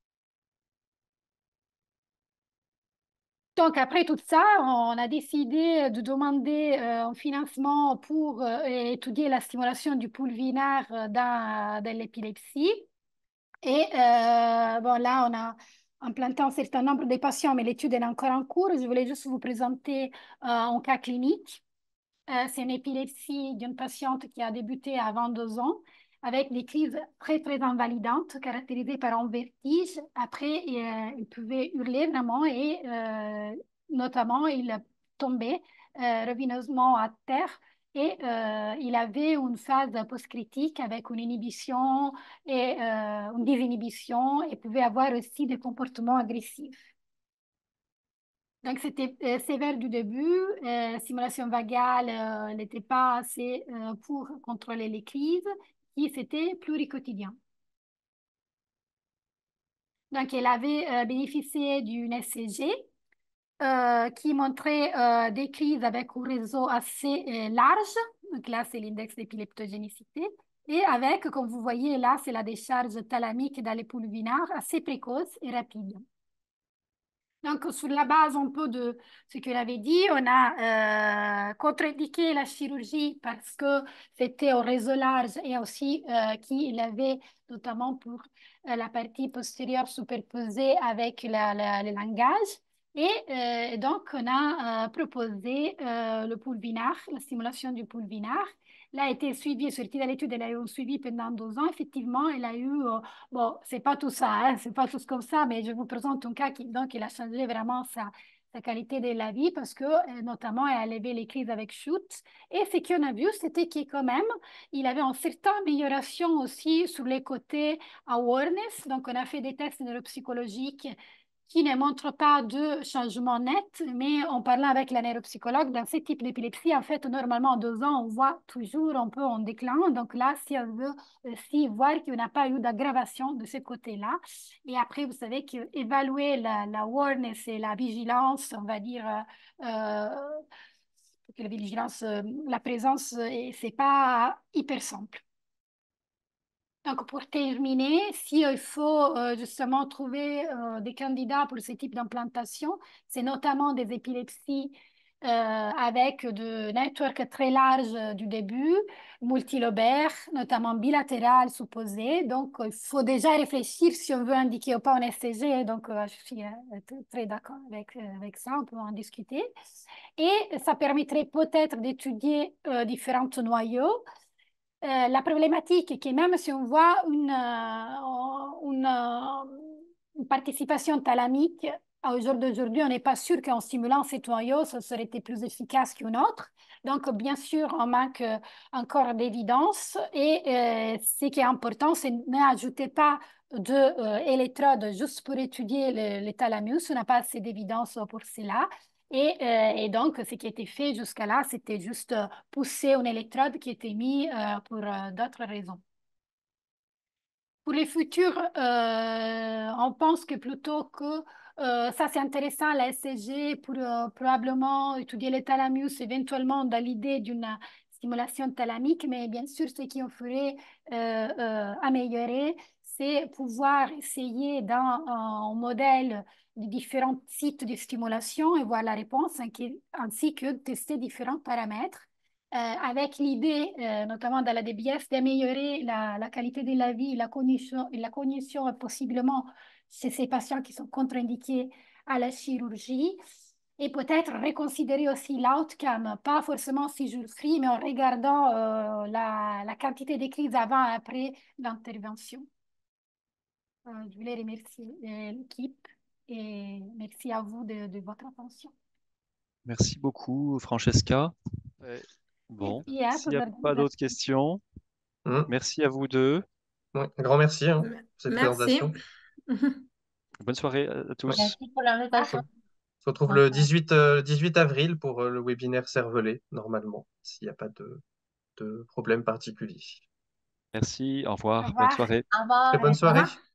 Donc, après tout ça, on a décidé de demander un financement pour étudier la stimulation du pulvinar dans l'épilepsie. Et bon, là, on a implanté un certain nombre de patients, mais l'étude est encore en cours. Je voulais juste vous présenter un cas clinique. C'est une épilepsie d'une patiente qui a débuté à 22 ans avec des crises très, très invalidantes caractérisées par un vertige. Après, il pouvait hurler vraiment et notamment, il tombait ruineusement à terre et il avait une phase post-critique avec une inhibition et une désinhibition et pouvait avoir aussi des comportements agressifs. Donc, c'était sévère du début. Stimulation vagale n'était pas assez pour contrôler les crises, et c'était pluricotidien. Donc, elle avait bénéficié d'une SCG qui montrait des crises avec un réseau assez large. Donc, là, c'est l'index d'épileptogénicité. Et avec, comme vous voyez, là, c'est la décharge thalamique dans les pulvinars assez précoce et rapide. Donc, sur la base un peu de ce que avait dit, on a contre-indiqué la chirurgie parce que c'était au réseau large et aussi qu'il avait, notamment pour la partie postérieure superposée avec le langage. Et donc, on a proposé le pulvinar, la stimulation du pulvinar. Elle a été suivie, sortie de l'étude, elle a eu un suivi pendant 2 ans. Effectivement, elle a eu bon, c'est pas tout ça, hein, c'est pas tout comme ça, mais je vous présente un cas qui, donc, il a changé vraiment sa qualité de la vie parce que, notamment, elle a levé les crises avec shoot. Et ce qu'on a vu, c'était qu'il, quand même, il avait une certaine amélioration aussi sur les côtés awareness. Donc, on a fait des tests neuropsychologiques qui ne montrent pas de changement net, mais en parlant avec la neuropsychologue, dans ce type d'épilepsie, en fait, normalement, en 2 ans, on voit toujours un peu en déclin. Donc là, si on veut aussi voir qu'il n'y a pas eu d'aggravation de ce côté-là. Et après, vous savez qu'évaluer la awareness et la vigilance, on va dire, que la vigilance, la présence, c'est pas hyper simple. Donc, pour terminer, s'il faut justement trouver des candidats pour ce type d'implantation, c'est notamment des épilepsies avec de networks très larges du début, multilobaires, notamment bilatérales supposées. Donc, il faut déjà réfléchir si on veut indiquer ou pas un SCG. Donc, je suis très d'accord avec ça, on peut en discuter. Et ça permettrait peut-être d'étudier différents noyaux. La problématique est que même si on voit une participation thalamique au jour d'aujourd'hui, on n'est pas sûr qu'en stimulant ces noyaux, ça serait été plus efficace qu'une autre. Donc, bien sûr, on manque encore d'évidence. Et ce qui est important, c'est n'ajoutez pas d'électrodes juste pour étudier le thalamus. On n'a pas assez d'évidence pour cela. Et donc, ce qui a été fait jusqu'à là, c'était juste pousser une électrode qui était mise pour d'autres raisons. Pour les futurs, on pense que plutôt que ça, c'est intéressant, la SCG, pour probablement étudier le thalamus, éventuellement dans l'idée d'une stimulation thalamique, mais bien sûr, ce qui en ferait améliorer, c'est pouvoir essayer dans un modèle de différents sites de stimulation et voir la réponse, ainsi que tester différents paramètres avec l'idée, notamment dans la DBS, d'améliorer la qualité de la vie et la cognition possiblement chez ces patients qui sont contre-indiqués à la chirurgie. Et peut-être reconsidérer aussi l'outcome, pas forcément 6 jours free, mais en regardant la quantité de crises avant et après l'intervention. Je voulais remercier l'équipe et merci à vous de votre attention. Merci beaucoup, Francesca. Bon, Merci hein, s'il pour n'y a pas d'autres l'organisation. questions, Hmm. merci à vous deux. Ouais, un grand merci hein, pour cette Merci. présentation. Bonne soirée à tous. Merci pour l'invitation. se retrouve le D'accord. 18 avril pour le webinaire cervelé, normalement, s'il n'y a pas de problème particulier. Merci, au Au revoir, bonne revoir. soirée. Au revoir Très bonne et soirée. Au revoir.